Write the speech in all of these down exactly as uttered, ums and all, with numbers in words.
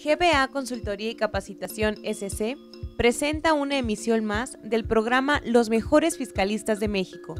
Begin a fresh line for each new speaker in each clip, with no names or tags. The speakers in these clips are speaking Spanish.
G B A Consultoría y Capacitación S C presenta una emisión más del programa Los Mejores Fiscalistas de México,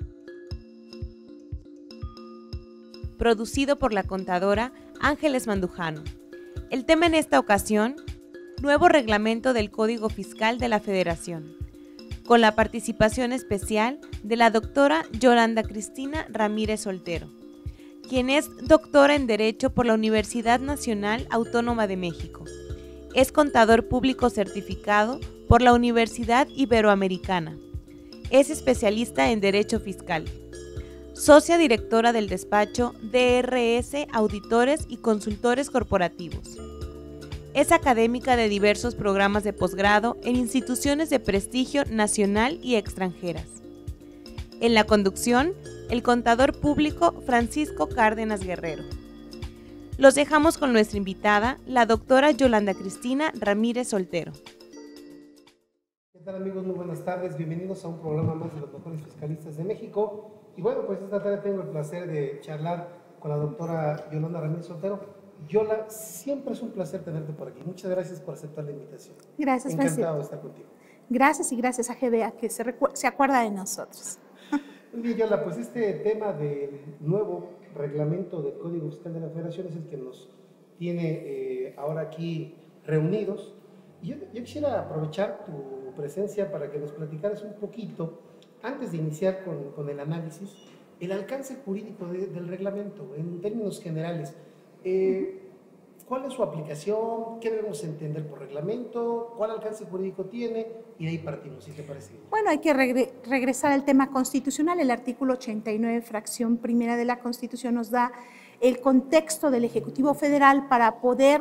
producido por la contadora Ángeles Mandujano. El tema en esta ocasión, nuevo reglamento del Código Fiscal de la Federación, con la participación especial de la doctora Yolanda Cristina Ramírez Soltero, quien es doctora en Derecho por la Universidad Nacional Autónoma de México. Es contador público certificado por la Universidad Iberoamericana. Es especialista en Derecho Fiscal. Socia directora del despacho D R S Auditores y Consultores Corporativos. Es académica de diversos programas de posgrado en instituciones de prestigio nacional y extranjeras. En la conducción, el contador público Francisco Cárdenas Guerrero. Los dejamos con nuestra invitada, la doctora Yolanda Cristina Ramírez Soltero.
¿Qué tal, amigos? Muy buenas tardes. Bienvenidos a un programa más de los mejores fiscalistas de México. Y bueno, pues esta tarde tengo el placer de charlar con la doctora Yolanda Ramírez Soltero. Yola, siempre es un placer tenerte por aquí. Muchas gracias por aceptar la invitación.
Gracias,
Encantado
Francisco.
de estar contigo.
Gracias y gracias a G B A que se, se acuerda de nosotros.
Muy bien, Yola, pues este tema del nuevo reglamento del Código Fiscal de la Federación es el que nos tiene eh, ahora aquí reunidos. Y yo, yo quisiera aprovechar tu presencia para que nos platicaras un poquito, antes de iniciar con, con el análisis, el alcance jurídico de, del reglamento, en términos generales. Eh, ¿Cuál es su aplicación? ¿Qué debemos entender por reglamento? ¿Cuál alcance jurídico tiene? Y de ahí partimos, ¿sí te parece?
Bueno, hay que regre regresar al tema constitucional. El artículo ochenta y nueve, fracción primera de la Constitución, nos da el contexto del Ejecutivo Federal para poder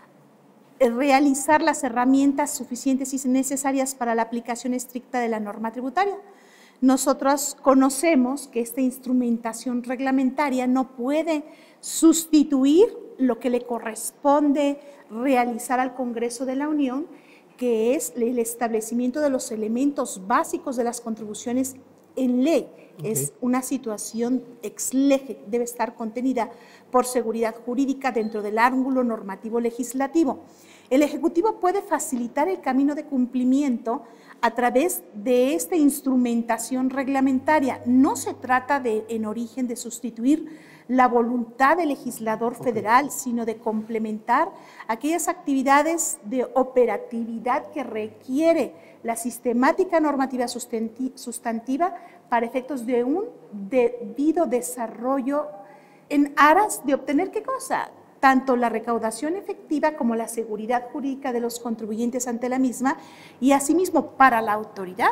realizar las herramientas suficientes y necesarias para la aplicación estricta de la norma tributaria. Nosotros conocemos que esta instrumentación reglamentaria no puede sustituir lo que le corresponde realizar al Congreso de la Unión, que es el establecimiento de los elementos básicos de las contribuciones en ley. Okay. Es una situación ex lege, debe estar contenida por seguridad jurídica dentro del ángulo normativo legislativo. El Ejecutivo puede facilitar el camino de cumplimiento a través de esta instrumentación reglamentaria. No se trata de, en origen, de sustituir la voluntad del legislador federal, okay, sino de complementar aquellas actividades de operatividad que requiere la sistemática normativa sustantiva para efectos de un debido desarrollo en aras de obtener ¿qué cosa? Tanto la recaudación efectiva como la seguridad jurídica de los contribuyentes ante la misma, y asimismo para la autoridad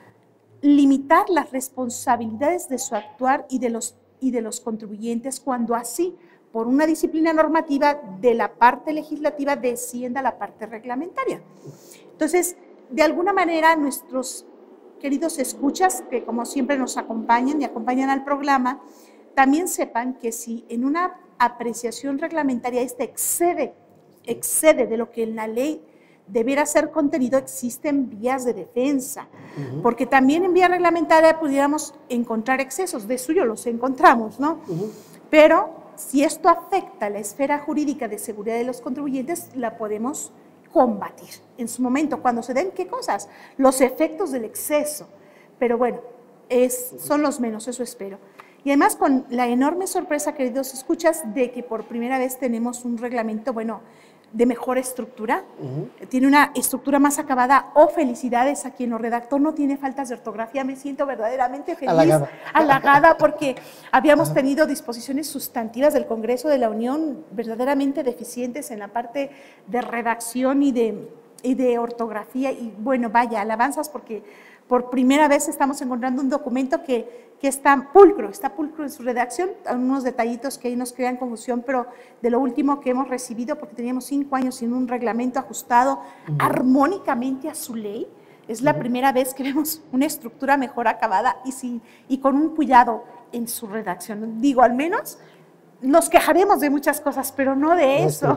limitar las responsabilidades de su actuar y de los y de los contribuyentes cuando así, por una disciplina normativa de la parte legislativa, descienda a la parte reglamentaria. Entonces, de alguna manera, nuestros queridos escuchas, que como siempre nos acompañan y acompañan al programa, también sepan que si en una apreciación reglamentaria esta excede, excede de lo que en la ley debiera ser contenido, existen vías de defensa, uh-huh, porque también en vía reglamentaria pudiéramos encontrar excesos, de suyo los encontramos, ¿no? Uh-huh. Pero si esto afecta la esfera jurídica de seguridad de los contribuyentes, la podemos combatir en su momento, cuando se den, ¿qué cosas? Los efectos del exceso, pero bueno, es, son los menos, eso espero. Y además con la enorme sorpresa, queridos escuchas, de que por primera vez tenemos un reglamento, bueno, de mejor estructura, uh-huh, tiene una estructura más acabada. Oh, felicidades a quien lo redactó, no tiene faltas de ortografía, me siento verdaderamente feliz, halagada, halagada porque habíamos uh-huh. tenido disposiciones sustantivas del Congreso de la Unión verdaderamente deficientes en la parte de redacción y de, y de ortografía, y bueno, vaya, alabanzas porque por primera vez estamos encontrando un documento que que está pulcro, está pulcro en su redacción, unos detallitos que ahí nos crean confusión, pero de lo último que hemos recibido, porque teníamos cinco años sin un reglamento ajustado uh-huh. armónicamente a su ley, es la uh-huh. primera vez que vemos una estructura mejor acabada y, sin, y con un cuidado en su redacción. Digo, al menos nos quejaremos de muchas cosas, pero no de la eso,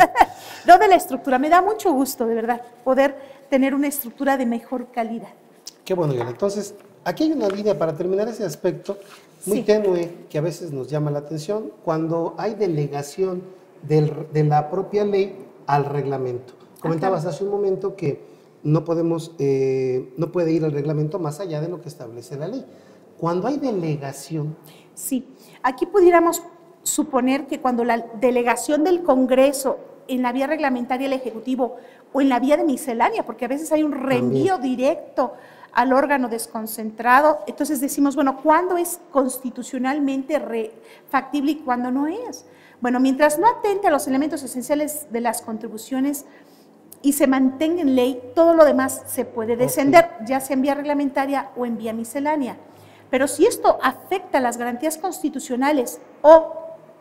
no de la estructura. Me da mucho gusto, de verdad, poder tener una estructura de mejor calidad.
Qué bueno, Yana. Entonces, aquí hay una línea para terminar ese aspecto muy sí. tenue que a veces nos llama la atención cuando hay delegación del, de la propia ley al reglamento. Comentabas hace un momento que no podemos, eh, no puede ir el reglamento más allá de lo que establece la ley. Cuando hay delegación...
Sí, aquí pudiéramos suponer que cuando la delegación del Congreso en la vía reglamentaria al Ejecutivo o en la vía de miscelánea, porque a veces hay un reenvío También. directo al órgano desconcentrado, entonces decimos, bueno, ¿cuándo es constitucionalmente re factible y cuándo no es? Bueno, mientras no atente a los elementos esenciales de las contribuciones y se mantenga en ley, todo lo demás se puede descender, okay. ya sea en vía reglamentaria o en vía miscelánea. Pero si esto afecta las garantías constitucionales o,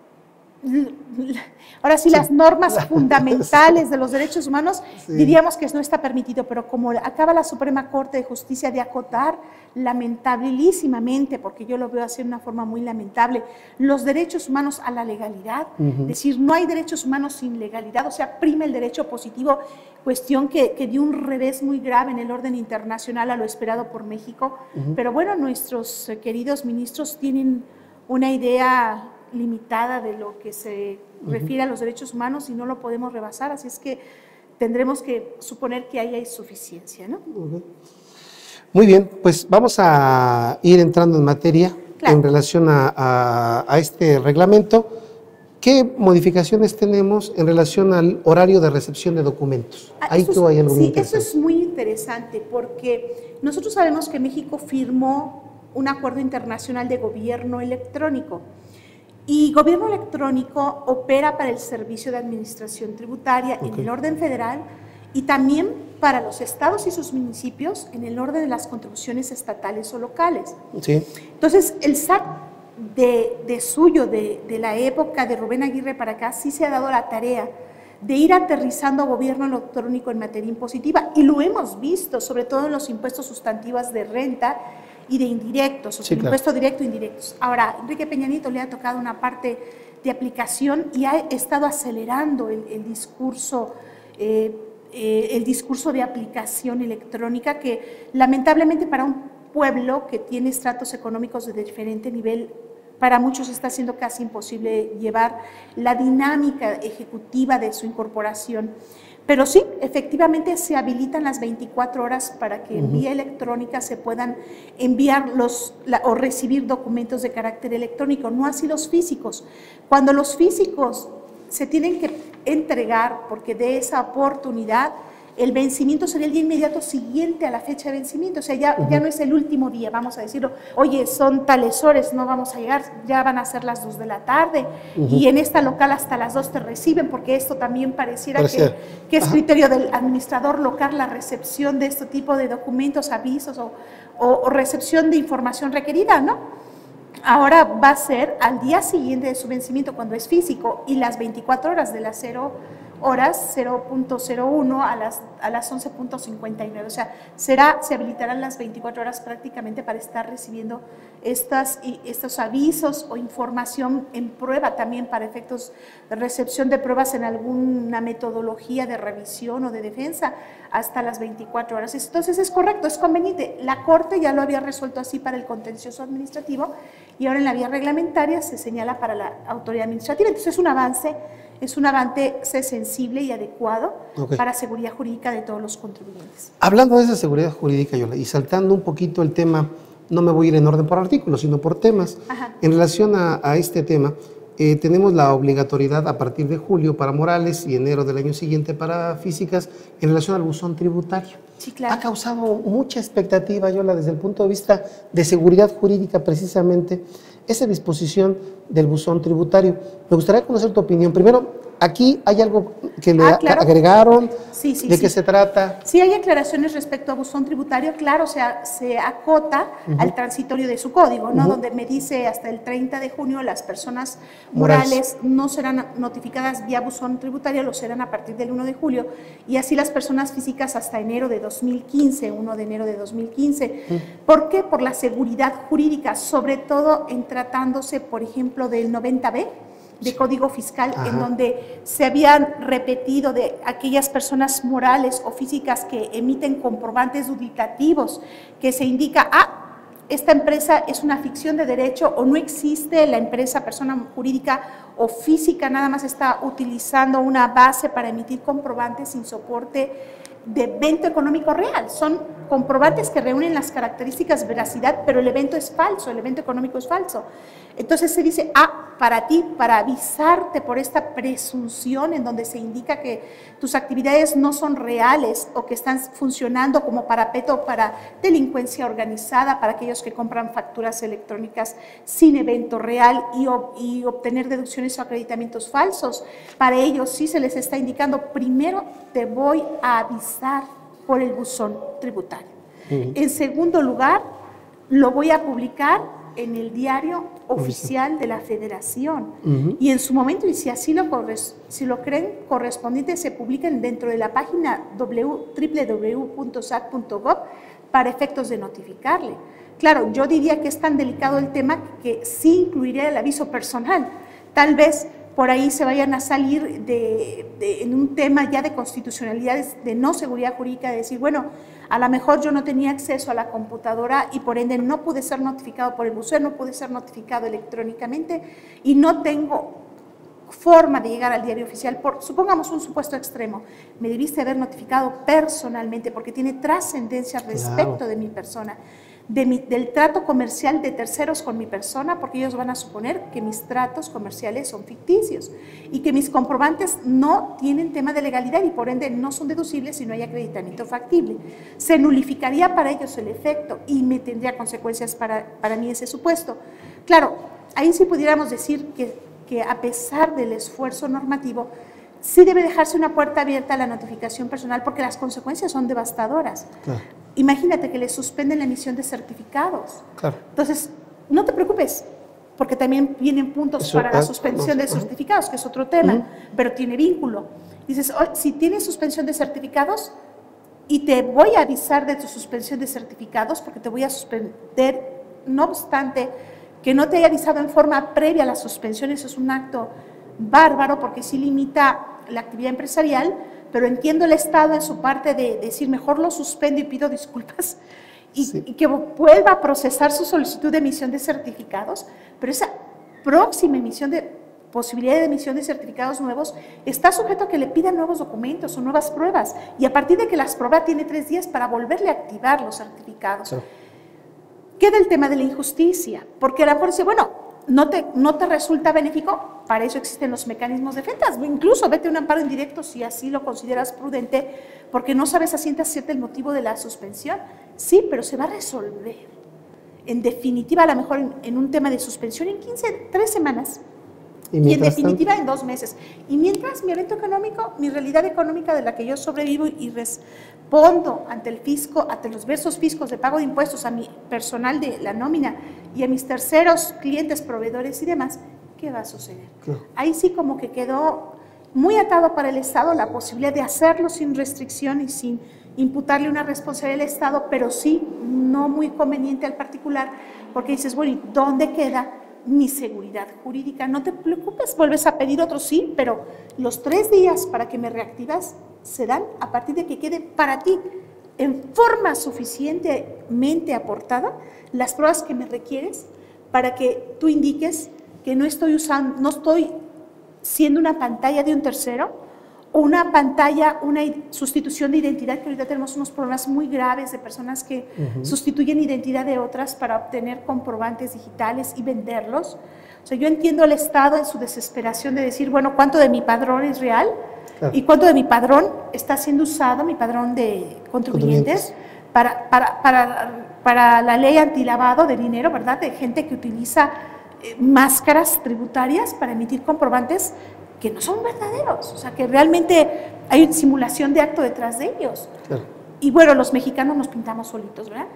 ahora sí, sí. las normas fundamentales de los derechos humanos, sí. diríamos que no está permitido, pero como acaba la Suprema Corte de Justicia de acotar lamentabilísimamente, porque yo lo veo así de una forma muy lamentable, los derechos humanos a la legalidad, uh-huh. es decir, no hay derechos humanos sin legalidad, o sea, prima el derecho positivo, cuestión que, que dio un revés muy grave en el orden internacional a lo esperado por México, uh-huh. pero bueno, nuestros queridos ministros tienen una idea limitada de lo que se uh-huh. refiere a los derechos humanos y no lo podemos rebasar, así es que tendremos que suponer que ahí hay suficiencia, ¿no?
Uh-huh. Muy bien, pues vamos a ir entrando en materia claro. en relación a, a, a este reglamento. ¿Qué modificaciones tenemos en relación al horario de recepción de documentos?
Ah,
Ahí tú hay algo
Sí,
interesante.
eso es muy interesante porque nosotros sabemos que México firmó un acuerdo internacional de gobierno electrónico y gobierno electrónico opera para el servicio de administración tributaria okay. en el orden federal y también para los estados y sus municipios en el orden de las contribuciones estatales o locales.
Sí.
Entonces, el S A T de, de suyo, de, de la época de Rubén Aguirre para acá, sí se ha dado la tarea de ir aterrizando gobierno electrónico en materia impositiva y lo hemos visto, sobre todo en los impuestos sustantivos de renta y de indirectos, o sea, sí, claro. impuesto directo e indirectos. Ahora, Enrique Peña Nieto le ha tocado una parte de aplicación y ha estado acelerando el, el discurso eh, Eh, el discurso de aplicación electrónica que lamentablemente para un pueblo que tiene estratos económicos de diferente nivel, para muchos está siendo casi imposible llevar la dinámica ejecutiva de su incorporación. Pero sí, efectivamente se habilitan las veinticuatro horas para que en vía electrónica se puedan enviar los, la, o recibir documentos de carácter electrónico, no así los físicos. Cuando los físicos se tienen que entregar, porque de esa oportunidad el vencimiento sería el día inmediato siguiente a la fecha de vencimiento, o sea, ya, uh-huh. ya no es el último día, vamos a decirlo, oye, son tales horas, no vamos a llegar, ya van a ser las dos de la tarde, uh-huh. y en esta local hasta las dos te reciben, porque esto también pareciera que, que es criterio del administrador local la recepción de este tipo de documentos, avisos o, o, o recepción de información requerida, ¿no? Ahora va a ser al día siguiente de su vencimiento cuando es físico y las veinticuatro horas de las cero horas, cero punto cero uno a las, a las once punto cincuenta y nueve, o sea, será, se habilitarán las veinticuatro horas prácticamente para estar recibiendo estas, estos avisos o información en prueba también para efectos de recepción de pruebas en alguna metodología de revisión o de defensa hasta las veinticuatro horas. Entonces es correcto, es conveniente. La Corte ya lo había resuelto así para el contencioso administrativo y ahora en la vía reglamentaria se señala para la autoridad administrativa. Entonces es un avance, es un avance sensible y adecuado okay. para seguridad jurídica de todos los contribuyentes.
Hablando de esa seguridad jurídica, Yola, y saltando un poquito el tema, no me voy a ir en orden por artículos, sino por temas. Ajá. En relación a, a este tema, eh, tenemos la obligatoriedad a partir de julio para morales y enero del año siguiente para físicas en relación al buzón tributario.
Sí, claro.
Ha causado mucha expectativa, Yola, desde el punto de vista de seguridad jurídica precisamente, esa disposición del buzón tributario. Me gustaría conocer tu opinión. Primero, aquí hay algo que le ah, claro. agregaron,
sí, sí,
¿de
sí.
qué se trata?
Sí, hay aclaraciones respecto a buzón tributario, claro, o sea, se acota uh-huh. al transitorio de su código, ¿no? Uh-huh. Donde me dice hasta el treinta de junio las personas morales, morales no serán notificadas vía buzón tributario, lo serán a partir del uno de julio, y así las personas físicas hasta enero de dos mil quince, uno de enero de dos mil quince. Uh-huh. ¿Por qué? Por la seguridad jurídica, sobre todo en tratándose, por ejemplo, del noventa B, de Código Fiscal, Ajá. en donde se habían repetido de aquellas personas morales o físicas que emiten comprobantes dubitativos, que se indica, ah, esta empresa es una ficción de derecho o no existe la empresa, persona jurídica o física, nada más está utilizando una base para emitir comprobantes sin soporte de evento económico real. Son comprobantes que reúnen las características de veracidad, pero el evento es falso, el evento económico es falso. Entonces se dice, ah, para ti, para avisarte por esta presunción en donde se indica que tus actividades no son reales o que están funcionando como parapeto para delincuencia organizada, para aquellos que compran facturas electrónicas sin evento real y, y obtener deducciones o acreditamientos falsos. Para ellos sí se les está indicando, primero te voy a avisar por el buzón tributario. Uh-huh. En segundo lugar, lo voy a publicar en el diario oficial de la Federación. Uh-huh. Y en su momento, y si así lo, si lo creen correspondiente, se publican dentro de la página doble u doble u doble u punto s a c punto gov para efectos de notificarle. Claro, yo diría que es tan delicado el tema que sí incluiría el aviso personal. Tal vez por ahí se vayan a salir de, de, en un tema ya de constitucionalidad, de no seguridad jurídica, de decir, bueno, a lo mejor yo no tenía acceso a la computadora y por ende no pude ser notificado por el buzón, no pude ser notificado electrónicamente y no tengo forma de llegar al diario oficial. Por, supongamos un supuesto extremo, me debiste haber notificado personalmente porque tiene trascendencia respecto claro. de mi persona. De mi, del trato comercial de terceros con mi persona, porque ellos van a suponer que mis tratos comerciales son ficticios y que mis comprobantes no tienen tema de legalidad y por ende no son deducibles si no hay acreditamiento factible. Se nulificaría para ellos el efecto y me tendría consecuencias para, para mí ese supuesto. Claro, ahí sí pudiéramos decir que, que a pesar del esfuerzo normativo, sí debe dejarse una puerta abierta a la notificación personal porque las consecuencias son devastadoras. Claro. Imagínate que le suspenden la emisión de certificados. Claro. Entonces, no te preocupes, porque también vienen puntos Eso, para la suspensión no, de uh-huh. certificados, que es otro tema, uh-huh. pero tiene vínculo. Dices, oh, si tienes suspensión de certificados, y te voy a avisar de tu suspensión de certificados, porque te voy a suspender, no obstante que no te haya avisado en forma previa a la suspensión, eso es un acto bárbaro, porque sí limita la actividad empresarial, pero entiendo el Estado en su parte de decir, mejor lo suspendo y pido disculpas, y, sí. y que vuelva a procesar su solicitud de emisión de certificados, pero esa próxima emisión de posibilidad de emisión de certificados nuevos está sujeto a que le pidan nuevos documentos o nuevas pruebas, y a partir de que las prueba tiene tres días para volverle a activar los certificados. Sí. Queda el tema de la injusticia, porque a lo mejor dice, bueno, No te, no te resulta benéfico, para eso existen los mecanismos de defensa, incluso vete a un amparo indirecto si así lo consideras prudente, porque no sabes a ciencia cierta el motivo de la suspensión, sí, pero se va a resolver. En definitiva, a lo mejor en, en un tema de suspensión en quince, tres semanas, y, y en definitiva tanto? en dos meses. Y mientras mi evento económico, mi realidad económica de la que yo sobrevivo y respondo ante el fisco, ante los versos fiscos de pago de impuestos, a mi personal de la nómina y a mis terceros clientes, proveedores y demás, ¿qué va a suceder? Claro. Ahí sí como que quedó muy atado para el Estado la posibilidad de hacerlo sin restricción y sin imputarle una responsabilidad al Estado, pero sí no muy conveniente al particular, porque dices, bueno, ¿y dónde queda mi seguridad jurídica? No te preocupes, vuelves a pedir otro, sí, pero los tres días para que me reactivas se dan a partir de que quede para ti en forma suficientemente aportada las pruebas que me requieres para que tú indiques que no estoy usando, no estoy siendo una pantalla de un tercero o una pantalla, una sustitución de identidad, que ahorita tenemos unos problemas muy graves de personas que uh-huh. sustituyen identidad de otras para obtener comprobantes digitales y venderlos. O sea, yo entiendo al Estado en su desesperación de decir, bueno, ¿cuánto de mi padrón es real? Claro. ¿Y cuánto de mi padrón está siendo usado, mi padrón de contribuyentes, para, para, para, para la ley antilavado de dinero, ¿verdad? De gente que utiliza eh, máscaras tributarias para emitir comprobantes que no son verdaderos, o sea, que realmente hay simulación de acto detrás de ellos. Claro. Y bueno, los mexicanos nos pintamos solitos, ¿verdad?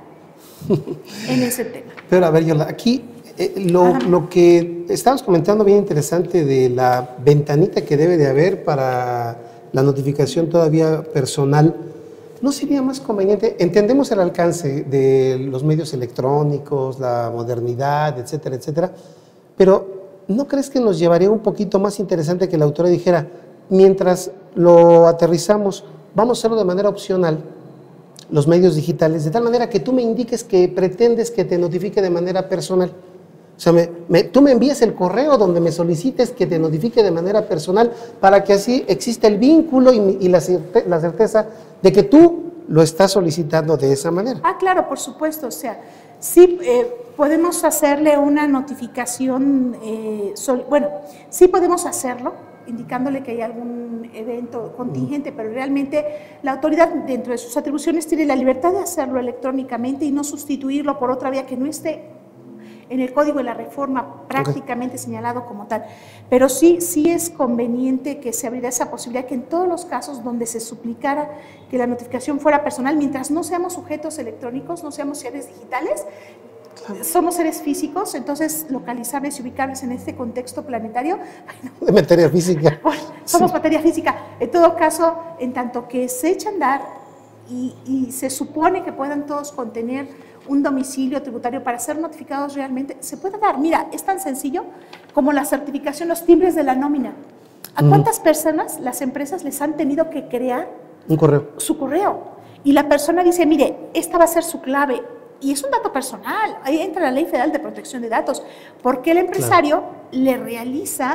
En ese tema.
Pero a ver, Yola, aquí eh, lo, lo que estabas comentando bien interesante de la ventanita que debe de haber para la notificación todavía personal, ¿no sería más conveniente? Entendemos el alcance de los medios electrónicos, la modernidad, etcétera, etcétera, pero ¿no crees que nos llevaría un poquito más interesante que la autora dijera, mientras lo aterrizamos, vamos a hacerlo de manera opcional, los medios digitales, de tal manera que tú me indiques que pretendes que te notifique de manera personal. O sea, me, me, tú me envíes el correo donde me solicites que te notifique de manera personal para que así exista el vínculo y, y la, certe, la certeza de que tú lo estás solicitando de esa manera.
Ah, claro, por supuesto. O sea, sí eh, podemos hacerle una notificación, eh, sol, bueno, sí podemos hacerlo, indicándole que hay algún evento contingente, mm. pero realmente la autoridad dentro de sus atribuciones tiene la libertad de hacerlo electrónicamente y no sustituirlo por otra vía que no esté en el código de la reforma prácticamente okay. señalado como tal. Pero sí, sí es conveniente que se abriera esa posibilidad que en todos los casos donde se suplicara que la notificación fuera personal, mientras no seamos sujetos electrónicos, no seamos seres digitales, claro. somos seres físicos, entonces localizables y ubicables en este contexto planetario.
De materia física.
Bueno, somos sí. materia física. En todo caso, en tanto que se echa a andar y, y se supone que puedan todos contener un domicilio tributario para ser notificados realmente, se puede dar. Mira, es tan sencillo como la certificación, los timbres de la nómina. ¿A cuántas mm. personas las empresas les han tenido que crear
un correo?
Su correo. Y la persona dice, mire, esta va a ser su clave. Y es un dato personal. Ahí entra la Ley Federal de Protección de Datos. Porque el empresario claro. le realiza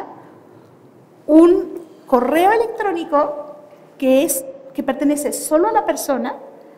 un correo electrónico que, es, que pertenece solo a la persona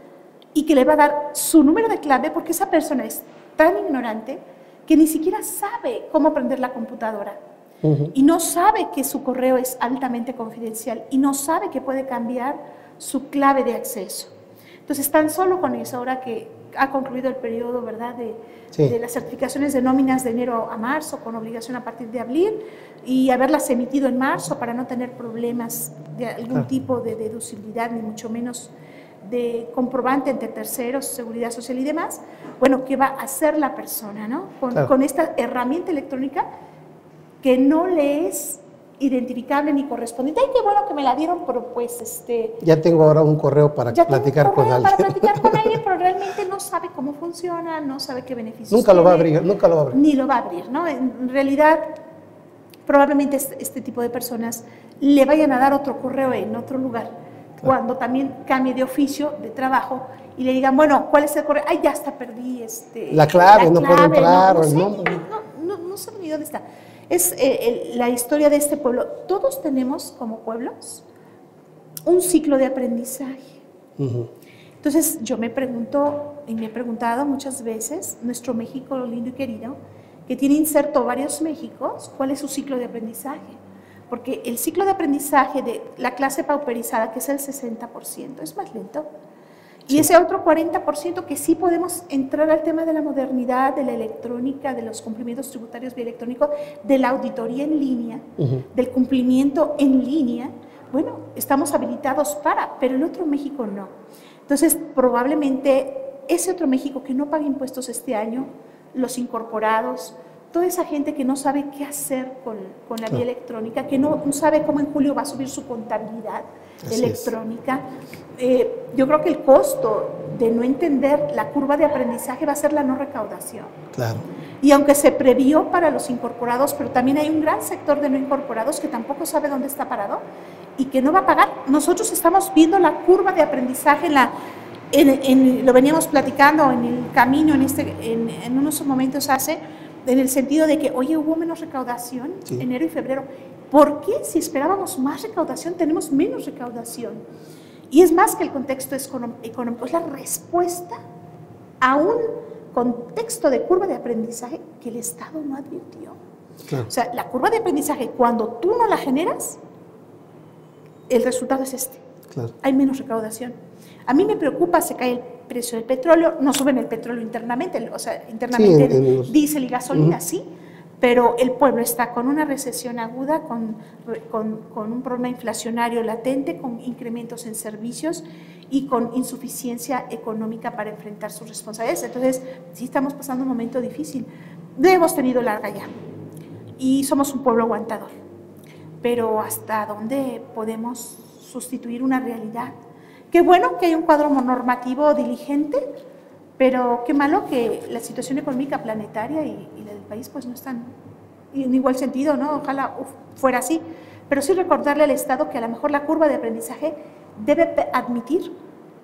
y que le va a dar su número de clave porque esa persona es tan ignorante que ni siquiera sabe cómo prender la computadora uh-huh. y no sabe que su correo es altamente confidencial y no sabe que puede cambiar su clave de acceso. Entonces, tan solo con eso, ahora que ha concluido el periodo, ¿verdad?, de, sí. de las certificaciones de nóminas de enero a marzo, con obligación a partir de abril, y haberlas emitido en marzo para no tener problemas de algún claro. tipo de deducibilidad, ni mucho menos de comprobante entre terceros, seguridad social y demás, bueno, ¿qué va a hacer la persona, no? Con, claro. con esta herramienta electrónica que no le es identificable ni correspondiente. Ay, qué bueno que me la dieron, pero pues este...
Ya tengo ahora un correo para platicar un correo con alguien.
para platicar con alguien, pero realmente no sabe cómo funciona, no sabe qué beneficios
Nunca tiene, lo va a abrir, nunca lo va a abrir.
Ni lo va a abrir, ¿no? En realidad, probablemente este, este tipo de personas le vayan a dar otro correo en otro lugar, claro. cuando también cambie de oficio, de trabajo, y le digan, bueno, ¿cuál es el correo? Ay, ya hasta perdí este,
la clave,
la
no
clave,
puedo entrar,
no, no,
o el
sé,
nombre.
No, no, no sé ni dónde está. Es eh, la historia de este pueblo. Todos tenemos como pueblos un ciclo de aprendizaje. Uh-huh. Entonces yo me pregunto, y me he preguntado muchas veces, nuestro México lindo y querido, que tiene inserto varios Méxicos, ¿cuál es su ciclo de aprendizaje? Porque el ciclo de aprendizaje de la clase pauperizada, que es el sesenta por ciento, es más lento. Y ese otro cuarenta por ciento que sí podemos entrar al tema de la modernidad, de la electrónica, de los cumplimientos tributarios bioelectrónicos, de la auditoría en línea, uh-huh. del cumplimiento en línea, bueno, estamos habilitados para, pero el otro México no. Entonces, probablemente ese otro México que no paga impuestos este año, los incorporados, toda esa gente que no sabe qué hacer con, con la vía electrónica, que no, no sabe cómo en julio va a subir su contabilidad Así electrónica. Eh, yo creo que el costo de no entender la curva de aprendizaje va a ser la no recaudación.
Claro.
Y aunque se previó para los incorporados, pero también hay un gran sector de no incorporados que tampoco sabe dónde está parado y que no va a pagar. Nosotros estamos viendo la curva de aprendizaje en la... En, en, lo veníamos platicando en el camino, en, este, en, en unos momentos hace, en el sentido de que, oye, hubo menos recaudación sí. enero y febrero. ¿Por qué si esperábamos más recaudación tenemos menos recaudación? Y es más que el contexto económico, es la respuesta a un contexto de curva de aprendizaje que el Estado no advirtió. Claro. O sea, la curva de aprendizaje, cuando tú no la generas, el resultado es este. Claro. Hay menos recaudación. A mí me preocupa, se cae el precio del petróleo, no suben el petróleo internamente, o sea, internamente sí, en, en los... diésel y gasolina, uh-huh. sí, pero el pueblo está con una recesión aguda, con, con, con un problema inflacionario latente, con incrementos en servicios y con insuficiencia económica para enfrentar sus responsabilidades. Entonces, sí estamos pasando un momento difícil. No hemos tenido larga ya y somos un pueblo aguantador, pero ¿hasta dónde podemos sustituir una realidad? Qué bueno que hay un cuadro normativo diligente, pero qué malo que la situación económica planetaria y, y la del país pues no están en igual sentido, ¿no? Ojalá uf, fuera así, pero sí recordarle al Estado que a lo mejor la curva de aprendizaje debe admitir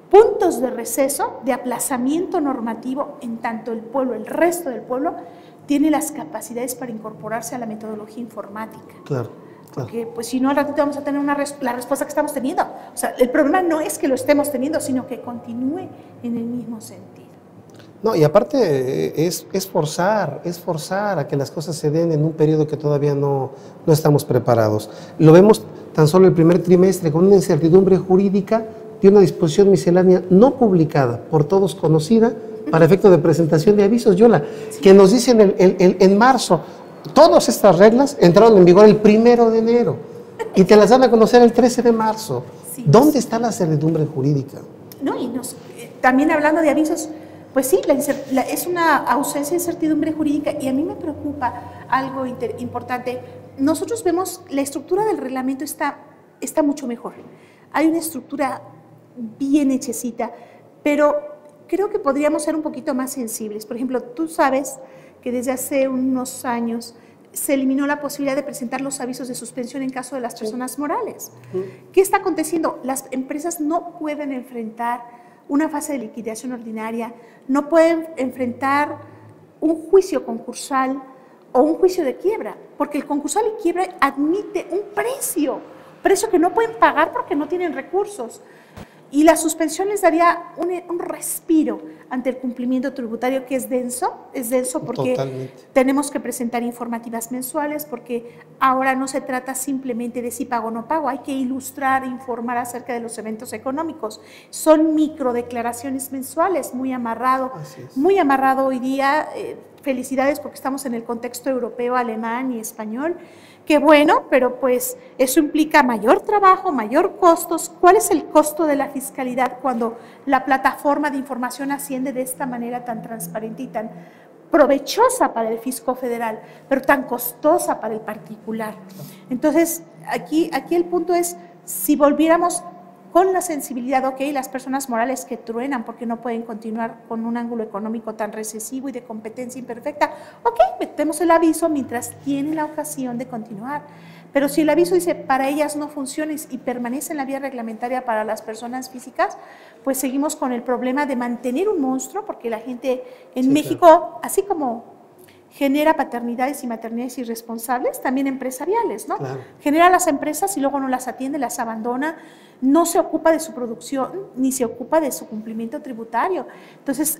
puntos de receso, de aplazamiento normativo, en tanto el pueblo, el resto del pueblo, tiene las capacidades para incorporarse a la metodología informática.
Claro, claro.
Porque pues si no, al ratito vamos a tener una res la respuesta que estamos teniendo. O sea, el problema no es que lo estemos teniendo, sino que continúe en el mismo sentido.
No, y aparte es, es forzar, es forzar a que las cosas se den en un periodo que todavía no, no estamos preparados. Lo vemos tan solo el primer trimestre con una incertidumbre jurídica de una disposición miscelánea no publicada, por todos conocida, para efecto de presentación de avisos, Yola, sí. Que nos dicen el, el, el, en marzo, todas estas reglas entraron en vigor el primero de enero y te las dan a conocer el trece de marzo. Sí, ¿Dónde sí. está la certidumbre jurídica?
No, y nos, eh, también hablando de avisos, pues sí, la, la, es una ausencia de certidumbre jurídica y a mí me preocupa algo inter, importante. Nosotros vemos, la estructura del reglamento está, está mucho mejor. Hay una estructura bien hechecita, pero creo que podríamos ser un poquito más sensibles. Por ejemplo, tú sabes que desde hace unos años se eliminó la posibilidad de presentar los avisos de suspensión en caso de las personas morales. Sí. ¿Qué está aconteciendo? Las empresas no pueden enfrentar una fase de liquidación ordinaria, no pueden enfrentar un juicio concursal o un juicio de quiebra, porque el concursal y quiebra admite un precio, precio que no pueden pagar porque no tienen recursos. Y la suspensión les daría un, un respiro ante el cumplimiento tributario, que es denso, es denso porque Totalmente. Tenemos que presentar informativas mensuales, porque ahora no se trata simplemente de si pago o no pago, hay que ilustrar, informar acerca de los eventos económicos. Son microdeclaraciones mensuales, muy amarrado, muy amarrado hoy día. Eh, felicidades porque estamos en el contexto europeo, alemán y español. Qué bueno, pero pues eso implica mayor trabajo, mayor costos. ¿Cuál es el costo de la fiscalidad cuando la plataforma de información asciende de esta manera tan transparente y tan provechosa para el fisco federal, pero tan costosa para el particular? Entonces, aquí, aquí el punto es, si volviéramos con la sensibilidad, ok, las personas morales que truenan porque no pueden continuar con un ángulo económico tan recesivo y de competencia imperfecta, ok, metemos el aviso mientras tienen la ocasión de continuar. Pero si el aviso dice para ellas no funciona y permanece en la vía reglamentaria para las personas físicas, pues seguimos con el problema de mantener un monstruo, porque la gente en sí, México, claro. así como genera paternidades y maternidades irresponsables, también empresariales, ¿no? Claro. Genera las empresas y luego no las atiende, las abandona, no se ocupa de su producción, ni se ocupa de su cumplimiento tributario. Entonces,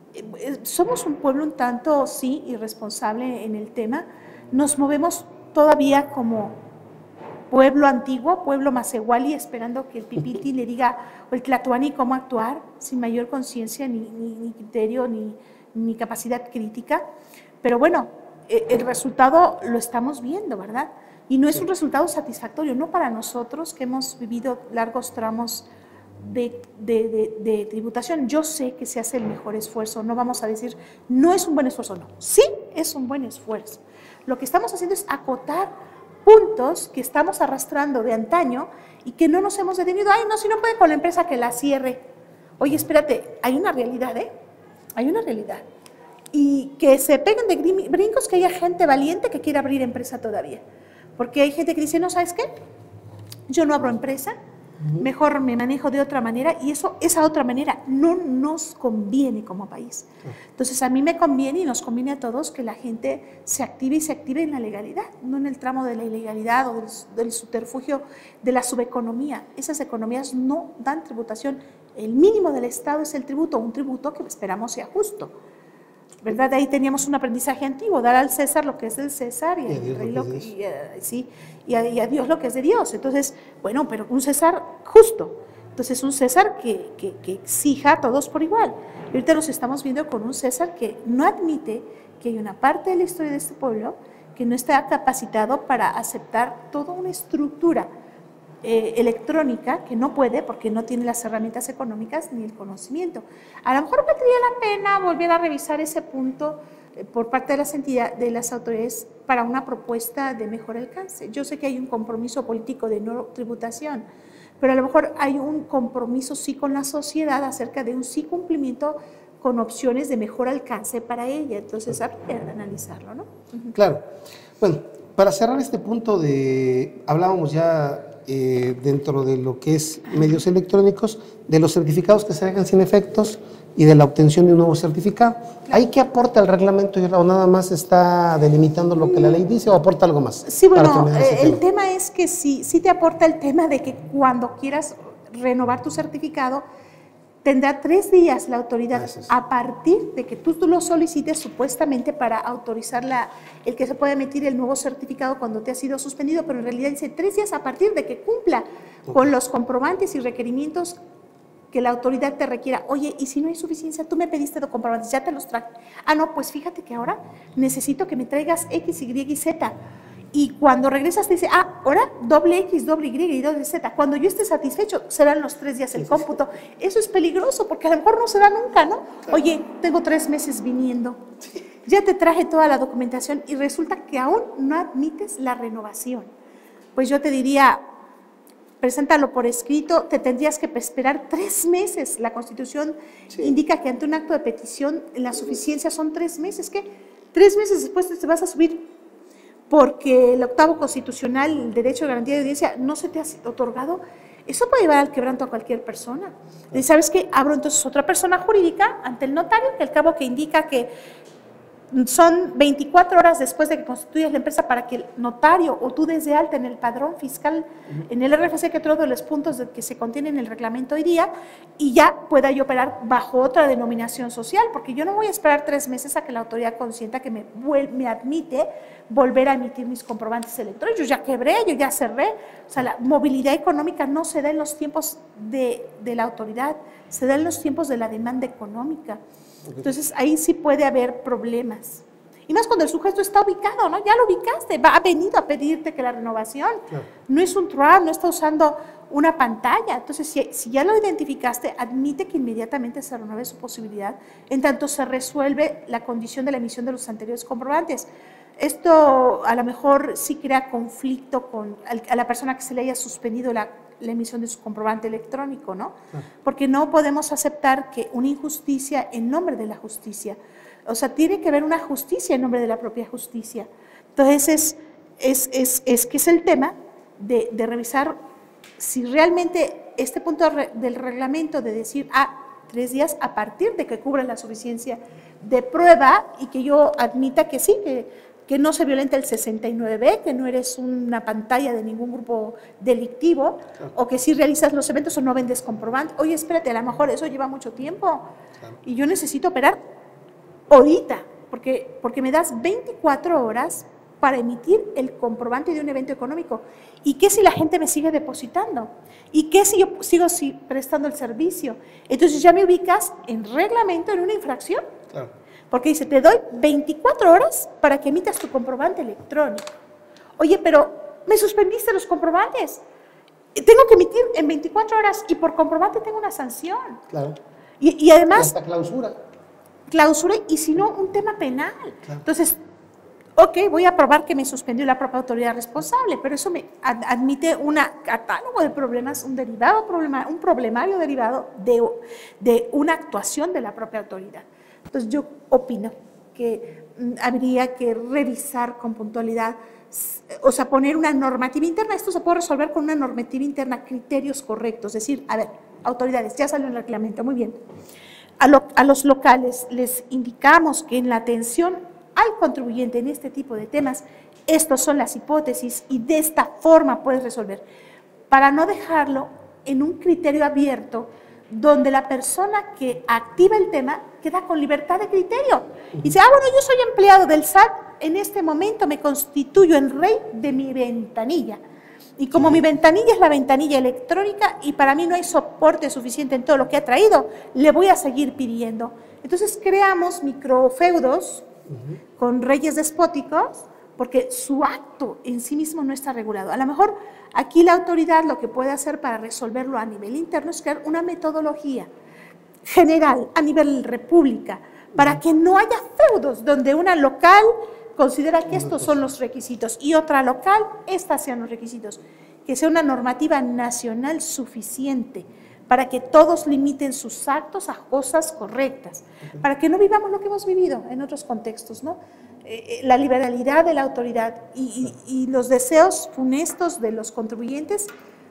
eh, somos un pueblo un tanto, sí, irresponsable en el tema, nos movemos todavía como pueblo antiguo, pueblo macehuali, esperando que el pipiti le diga, o el tlatoani, cómo actuar, sin mayor conciencia, ni, ni, ni criterio, ni, ni capacidad crítica. Pero bueno, el resultado lo estamos viendo, ¿verdad? Y no es un resultado satisfactorio, no para nosotros que hemos vivido largos tramos de, de, de, de tributación. Yo sé que se hace el mejor esfuerzo, no vamos a decir, no es un buen esfuerzo, no. Sí, es un buen esfuerzo. Lo que estamos haciendo es acotar puntos que estamos arrastrando de antaño y que no nos hemos detenido. Ay, no, si no puede con la empresa que la cierre. Oye, espérate, hay una realidad, ¿eh? Hay una realidad. Y que se peguen de brincos que haya gente valiente que quiera abrir empresa todavía. Porque hay gente que dice, no, ¿sabes qué? Yo no abro empresa, uh-huh. mejor me manejo de otra manera, y eso, esa otra manera no nos conviene como país. Uh-huh. Entonces, a mí me conviene y nos conviene a todos que la gente se active y se active en la legalidad, no en el tramo de la ilegalidad o del, del subterfugio de la subeconomía. Esas economías no dan tributación. El mínimo del Estado es el tributo, un tributo que esperamos sea justo. ¿Verdad? De ahí teníamos un aprendizaje antiguo, dar al César lo que es del César y, y, a, rey lo que, y, uh, sí, y, a, y a Dios lo que es de Dios. Entonces, bueno, pero un César justo. Entonces, un César que, que, que exija a todos por igual. Y ahorita nos estamos viendo con un César que no admite que hay una parte de la historia de este pueblo que no está capacitado para aceptar toda una estructura Eh, electrónica, que no puede porque no tiene las herramientas económicas ni el conocimiento. A lo mejor valdría la pena volver a revisar ese punto eh, por parte de las entidades, de las autoridades, para una propuesta de mejor alcance. Yo sé que hay un compromiso político de no tributación, pero a lo mejor hay un compromiso sí con la sociedad acerca de un sí cumplimiento con opciones de mejor alcance para ella. Entonces, habría que analizarlo, ¿no?
Claro. Bueno, para cerrar este punto de, hablábamos ya eh, dentro de lo que es medios electrónicos, de los certificados que se dejan sin efectos y de la obtención de un nuevo certificado. Claro. ¿Ahí qué aporta el reglamento o nada más está delimitando lo que la ley dice o aporta algo más?
Sí, bueno, eh, el tema? tema es que sí, sí te aporta el tema de que cuando quieras renovar tu certificado, tendrá tres días la autoridad Gracias. a partir de que tú, tú lo solicites supuestamente para autorizar la, el que se pueda emitir el nuevo certificado cuando te ha sido suspendido, pero en realidad dice tres días a partir de que cumpla okay. con los comprobantes y requerimientos que la autoridad te requiera. Oye, y si no hay suficiencia, tú me pediste los comprobantes, ya te los traje. Ah, no, pues fíjate que ahora necesito que me traigas X, Y y Z. Y cuando regresas te dice, ah, ahora doble X, doble Y y doble Z. Cuando yo esté satisfecho, serán los tres días el cómputo. Eso es peligroso porque a lo mejor no se da nunca, ¿no? Oye, tengo tres meses viniendo, ya te traje toda la documentación y resulta que aún no admites la renovación. Pues yo te diría, preséntalo por escrito, te tendrías que esperar tres meses. La Constitución sí. indica que ante un acto de petición la suficiencia son tres meses. ¿Qué? Tres meses después te vas a subir porque el octavo constitucional, el derecho de garantía de audiencia, no se te ha otorgado. Eso puede llevar al quebranto a cualquier persona. Y ¿sabes qué? Abro entonces otra persona jurídica ante el notario, que al cabo que indica que son veinticuatro horas después de que constituyas la empresa para que el notario o tú des de alta en el padrón fiscal, uh-huh. en el R F C, que otro de los puntos de que se contiene en el reglamento hoy día, y ya pueda yo operar bajo otra denominación social, porque yo no voy a esperar tres meses a que la autoridad consienta que me, me admite volver a emitir mis comprobantes electrónicos. Yo ya quebré, yo ya cerré. O sea, la movilidad económica no se da en los tiempos de, de la autoridad, se da en los tiempos de la demanda económica. Entonces, ahí sí puede haber problemas. Y más cuando el sujeto está ubicado, ¿no? Ya lo ubicaste, va, ha venido a pedirte que la renovación. Claro. No es un trap, no está usando una pantalla. Entonces, si, si ya lo identificaste, admite que inmediatamente se renueve su posibilidad, en tanto se resuelve la condición de la emisión de los anteriores comprobantes. Esto a lo mejor sí crea conflicto con a la persona que se le haya suspendido la, la emisión de su comprobante electrónico, ¿no? Ah. Porque no podemos aceptar que una injusticia en nombre de la justicia. O sea, tiene que haber una justicia en nombre de la propia justicia. Entonces, es, es, es, es que es el tema de, de revisar si realmente este punto del reglamento de decir, ah, tres días a partir de que cubra la suficiencia de prueba y que yo admita que sí, que que no se violenta el sesenta y nueve B, que no eres una pantalla de ningún grupo delictivo, claro. o que si realizas los eventos o no vendes comprobante. Oye, espérate, a lo mejor eso lleva mucho tiempo, claro. y yo necesito operar ahorita, porque, porque me das veinticuatro horas para emitir el comprobante de un evento económico. ¿Y qué si la gente me sigue depositando? ¿Y qué si yo sigo si, prestando el servicio? Entonces ya me ubicas en reglamento en una infracción. Claro. Porque dice, te doy veinticuatro horas para que emitas tu comprobante electrónico. Oye, pero me suspendiste los comprobantes. Tengo que emitir en veinticuatro horas y por comprobante tengo una sanción. Claro. Y, y además...
Hasta clausura.
Clausura y si no, un tema penal. Claro. Entonces, ok, voy a probar que me suspendió la propia autoridad responsable, pero eso me ad admite un catálogo de problemas, un derivado problema, un problemario derivado de, de una actuación de la propia autoridad. Entonces, yo opino que mm, habría que revisar con puntualidad, o sea, poner una normativa interna. Esto se puede resolver con una normativa interna, criterios correctos. Es decir, a ver, autoridades, ya salió el reglamento, muy bien. A, lo, a los locales les indicamos que en la atención al contribuyente en este tipo de temas, estas son las hipótesis y de esta forma puedes resolver. Para no dejarlo en un criterio abierto, donde la persona que activa el tema queda con libertad de criterio. Y dice, ah, bueno, yo soy empleado del S A T, en este momento me constituyo en rey de mi ventanilla. Y como mi ventanilla es la ventanilla electrónica y para mí no hay soporte suficiente en todo lo que ha traído, le voy a seguir pidiendo. Entonces creamos microfeudos uh-huh. con reyes despóticos, porque su acto en sí mismo no está regulado. A lo mejor aquí la autoridad lo que puede hacer para resolverlo a nivel interno es crear una metodología general a nivel república, para que no haya feudos donde una local considera que estos son los requisitos y otra local, estas sean los requisitos. Que sea una normativa nacional suficiente para que todos limiten sus actos a cosas correctas, para que no vivamos lo que hemos vivido en otros contextos, ¿no? Eh, la liberalidad de la autoridad y, y, y los deseos funestos de los contribuyentes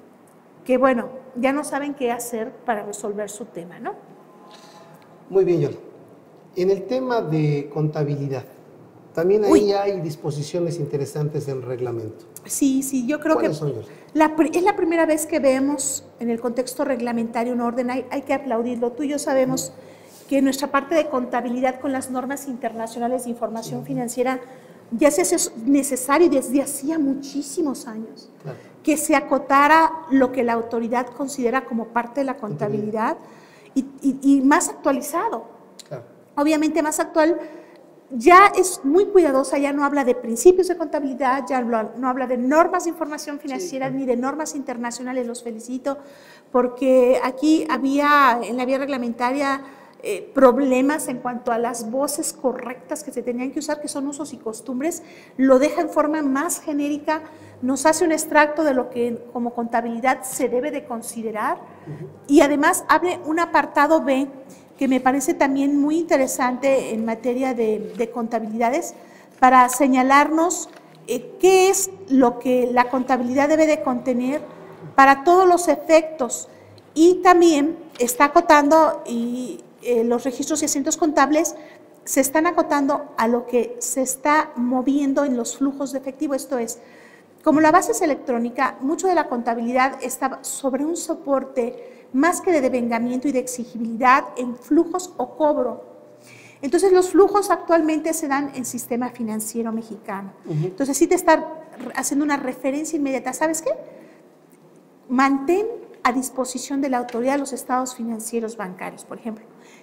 que bueno, ya no saben qué hacer para resolver su tema, ¿no?
Muy bien, Yola. En el tema de contabilidad, también ahí Uy. hay disposiciones interesantes en reglamento.
Sí, sí, yo creo que
son,
la, es la primera vez que vemos en el contexto reglamentario un orden, hay, hay que aplaudirlo. Tú y yo sabemos uh-huh. que nuestra parte de contabilidad con las normas internacionales de información uh-huh. financiera ya se hace necesario desde hacía muchísimos años. Claro. Que se acotara lo que la autoridad considera como parte de la contabilidad y, y, y más actualizado. Claro. Obviamente más actual, ya es muy cuidadosa, ya no habla de principios de contabilidad, ya no habla de normas de información financiera, sí, claro. ni de normas internacionales. Los felicito, porque aquí había en la vía reglamentaria eh, problemas en cuanto a las voces correctas que se tenían que usar, que son usos y costumbres, lo deja en forma más genérica, nos hace un extracto de lo que como contabilidad se debe de considerar, uh-huh. y además abre un apartado B que me parece también muy interesante en materia de, de contabilidades, para señalarnos eh, qué es lo que la contabilidad debe de contener para todos los efectos, y también está acotando, y eh, los registros y asientos contables se están acotando a lo que se está moviendo en los flujos de efectivo. Esto es, como la base es electrónica, mucho de la contabilidad está sobre un soporte más que de devengamiento y de exigibilidad en flujos o cobro. Entonces, los flujos actualmente se dan en sistema financiero mexicano. Uh-huh. Entonces, sí te está haciendo una referencia inmediata. ¿Sabes qué? Mantén a disposición de la autoridad de los estados financieros bancarios, por ejemplo.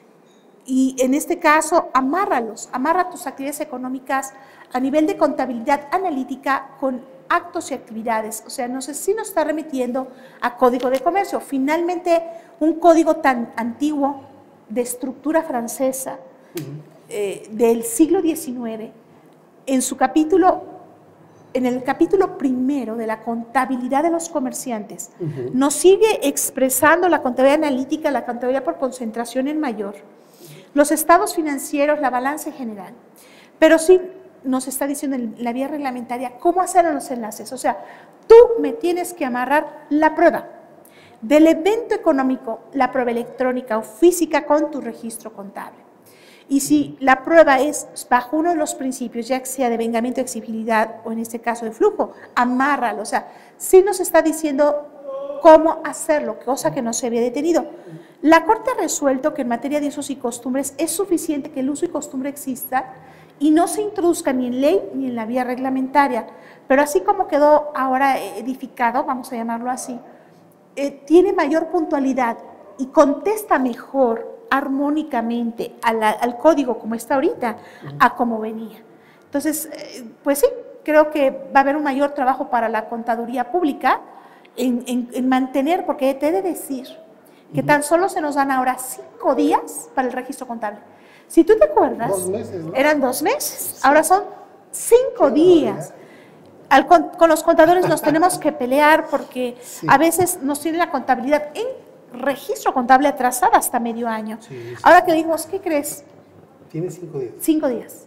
Y en este caso, amárralos, amarra tus actividades económicas a nivel de contabilidad analítica con actos y actividades. O sea, no sé si nos está remitiendo a Código de Comercio. Finalmente, un código tan antiguo, de estructura francesa, uh-huh. eh, del siglo diecinueve, en su capítulo, en el capítulo primero de la contabilidad de los comerciantes, uh-huh. nos sigue expresando la contabilidad analítica, la contabilidad por concentración en mayor, los estados financieros, la balanza general, pero sí nos está diciendo en la vía reglamentaria cómo hacer los enlaces. O sea, tú me tienes que amarrar la prueba del evento económico, la prueba electrónica o física con tu registro contable. Y si la prueba es bajo uno de los principios, ya sea de vengamiento, exigibilidad o en este caso de flujo, amárralo. O sea, sí nos está diciendo cómo hacerlo, cosa que no se había detenido. La Corte ha resuelto que en materia de usos y costumbres es suficiente que el uso y costumbre exista y no se introduzca ni en ley ni en la vía reglamentaria, pero así como quedó ahora edificado, vamos a llamarlo así, eh, tiene mayor puntualidad y contesta mejor armónicamente a la, al código como está ahorita, uh-huh. a como venía. Entonces, eh, pues sí, creo que va a haber un mayor trabajo para la contaduría pública en, en, en mantener, porque te he de decir que uh-huh. tan solo se nos dan ahora cinco días para el registro contable. Si tú te acuerdas,
dos meses, ¿no?
eran dos meses, sí. ahora son cinco días. Al, con, con los contadores nos tenemos que pelear porque sí. a veces nos tiene la contabilidad en registro contable atrasada hasta medio año. Sí, sí. Ahora que dijimos, ¿qué crees?
Tiene cinco días.
Cinco días.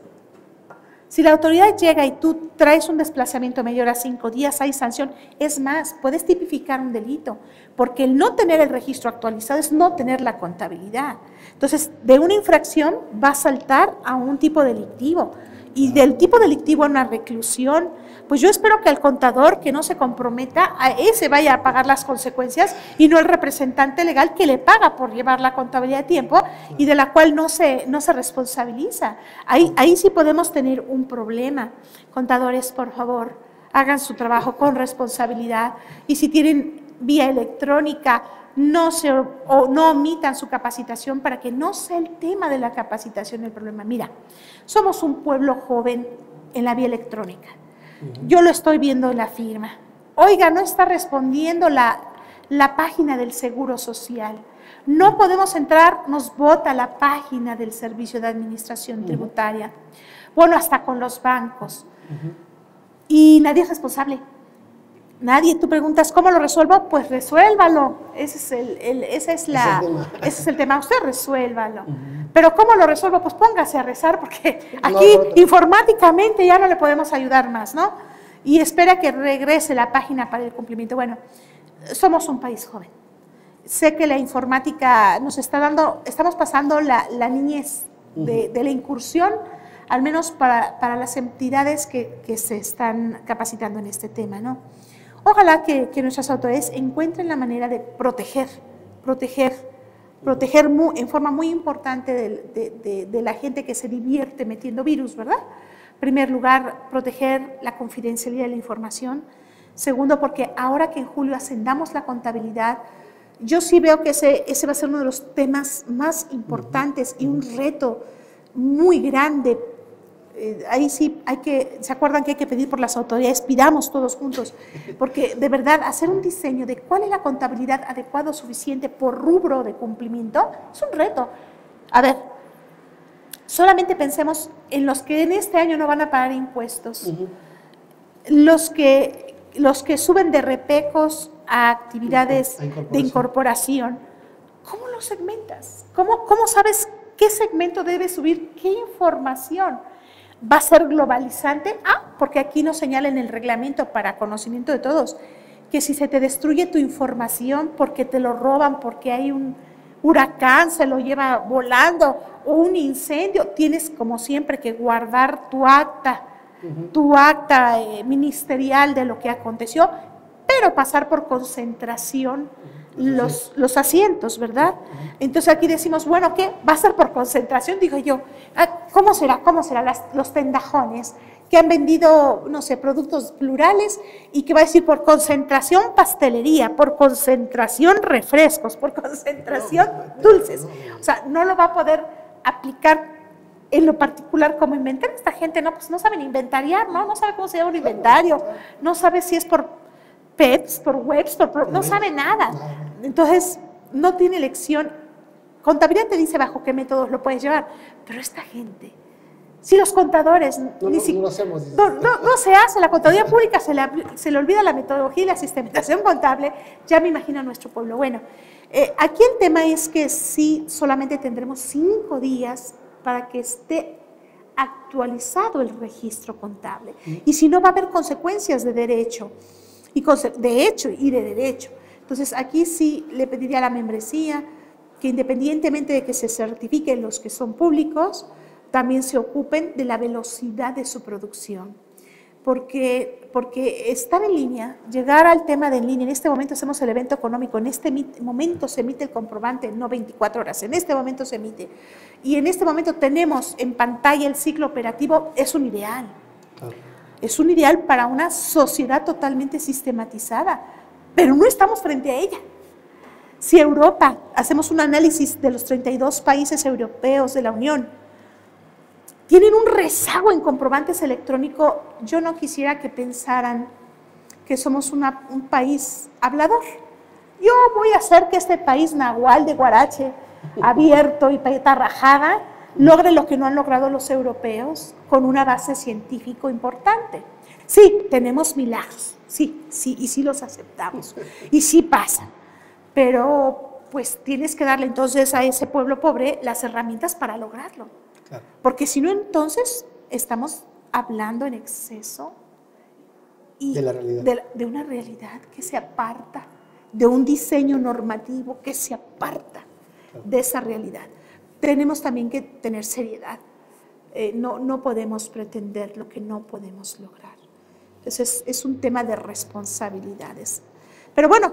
Si la autoridad llega y tú traes un desplazamiento mayor a cinco días, hay sanción. Es más, puedes tipificar un delito, porque el no tener el registro actualizado es no tener la contabilidad. Entonces, de una infracción va a saltar a un tipo delictivo, y del tipo delictivo a una reclusión. Pues yo espero que el contador que no se comprometa, a ese vaya a pagar las consecuencias y no el representante legal que le paga por llevar la contabilidad a tiempo y de la cual no se, no se responsabiliza. Ahí, ahí sí podemos tener un problema. Contadores, por favor, hagan su trabajo con responsabilidad, y si tienen vía electrónica, no, se, o no omitan su capacitación para que no sea el tema de la capacitación el problema. Mira, somos un pueblo joven en la vía electrónica. Yo lo estoy viendo en la firma. Oiga, no está respondiendo la, la página del Seguro Social. No podemos entrar, nos bota la página del Servicio de Administración Tributaria. Bueno, hasta con los bancos. Uh-huh. Y nadie es responsable. Nadie. Tú preguntas, ¿cómo lo resuelvo? Pues resuélvalo. Ese es el, el, ese es la, ese es el tema. Usted resuélvalo. Uh-huh. Pero ¿cómo lo resuelvo? Pues póngase a rezar, porque aquí no, no, no. informáticamente ya no le podemos ayudar más, ¿no? Y espera que regrese la página para el cumplimiento. Bueno, somos un país joven. Sé que la informática nos está dando, estamos pasando la, la niñez de, de la incursión, al menos para, para las entidades que, que se están capacitando en este tema, ¿no? Ojalá que, que nuestras autoridades encuentren la manera de proteger, proteger, proteger muy, en forma muy importante de, de, de, de la gente que se divierte metiendo virus, ¿verdad? En primer lugar, proteger la confidencialidad de la información. Segundo, porque ahora que en julio ascendamos la contabilidad, yo sí veo que ese, ese va a ser uno de los temas más importantes y un reto muy grande. Eh, ahí sí hay que, ¿se acuerdan que hay que pedir por las autoridades? Pidamos todos juntos, porque de verdad hacer un diseño de cuál es la contabilidad adecuada o suficiente por rubro de cumplimiento es un reto. A ver, solamente pensemos en los que en este año no van a pagar impuestos, uh-huh. los que, los que suben de repecos a actividades incorporación. de incorporación. ¿Cómo los segmentas? ¿Cómo, cómo sabes qué segmento debe subir? ¿Qué información? ¿Va a ser globalizante? Ah, porque aquí nos señala en el reglamento para conocimiento de todos que si se te destruye tu información porque te lo roban, porque hay un huracán, se lo lleva volando, o un incendio, tienes como siempre que guardar tu acta, uh-huh. tu acta eh, ministerial de lo que aconteció, pero pasar por concentración los, los asientos, ¿verdad? Entonces aquí decimos, bueno, ¿qué? ¿Va a ser por concentración? Digo yo, ¿cómo será? ¿Cómo será? Las, los tendajones que han vendido, no sé, productos plurales y que va a decir por concentración pastelería, por concentración refrescos, por concentración dulces. O sea, no lo va a poder aplicar en lo particular como inventario. Esta gente no, pues no saben inventariar, ¿no? No sabe cómo se llama un inventario, no sabe si es por P E Ps, por webs, por, por, no sabe nada. Entonces, no tiene elección. Contabilidad te dice bajo qué métodos lo puedes llevar, pero esta gente, si los contadores,
no,
ni
no,
si,
no, lo hacemos,
no, no, no se hace, la contabilidad pública se le, se le olvida la metodología y la sistematización contable, ya me imagino a nuestro pueblo. Bueno, eh, aquí el tema es que sí, solamente tendremos cinco días para que esté actualizado el registro contable, y si no va a haber consecuencias de derecho, y de hecho y de derecho. Entonces aquí sí le pediría a la membresía que independientemente de que se certifiquen los que son públicos, también se ocupen de la velocidad de su producción. Porque, porque estar en línea, llegar al tema de en línea, en este momento hacemos el evento económico, en este momento se emite el comprobante, no veinticuatro horas, en este momento se emite. Y en este momento tenemos en pantalla el ciclo operativo, es un ideal. Claro. Es un ideal para una sociedad totalmente sistematizada, pero no estamos frente a ella. Si Europa, hacemos un análisis de los treinta y dos países europeos de la Unión, tienen un rezago en comprobantes electrónicos, yo no quisiera que pensaran que somos una, un país hablador. Yo voy a hacer que este país nahual de Guarache, abierto y paeta rajada, logre lo que no han logrado los europeos con una base científica importante. Sí, tenemos milagros, sí, sí, y sí los aceptamos, y sí pasan, pero pues tienes que darle entonces a ese pueblo pobre las herramientas para lograrlo. Claro. Porque si no, entonces estamos hablando en exceso y
de, la realidad.
De, de una realidad que se aparta, de un diseño normativo que se aparta claro. de esa realidad. Tenemos también que tener seriedad. Eh, no, no podemos pretender lo que no podemos lograr. Entonces, es, es un tema de responsabilidades. Pero bueno.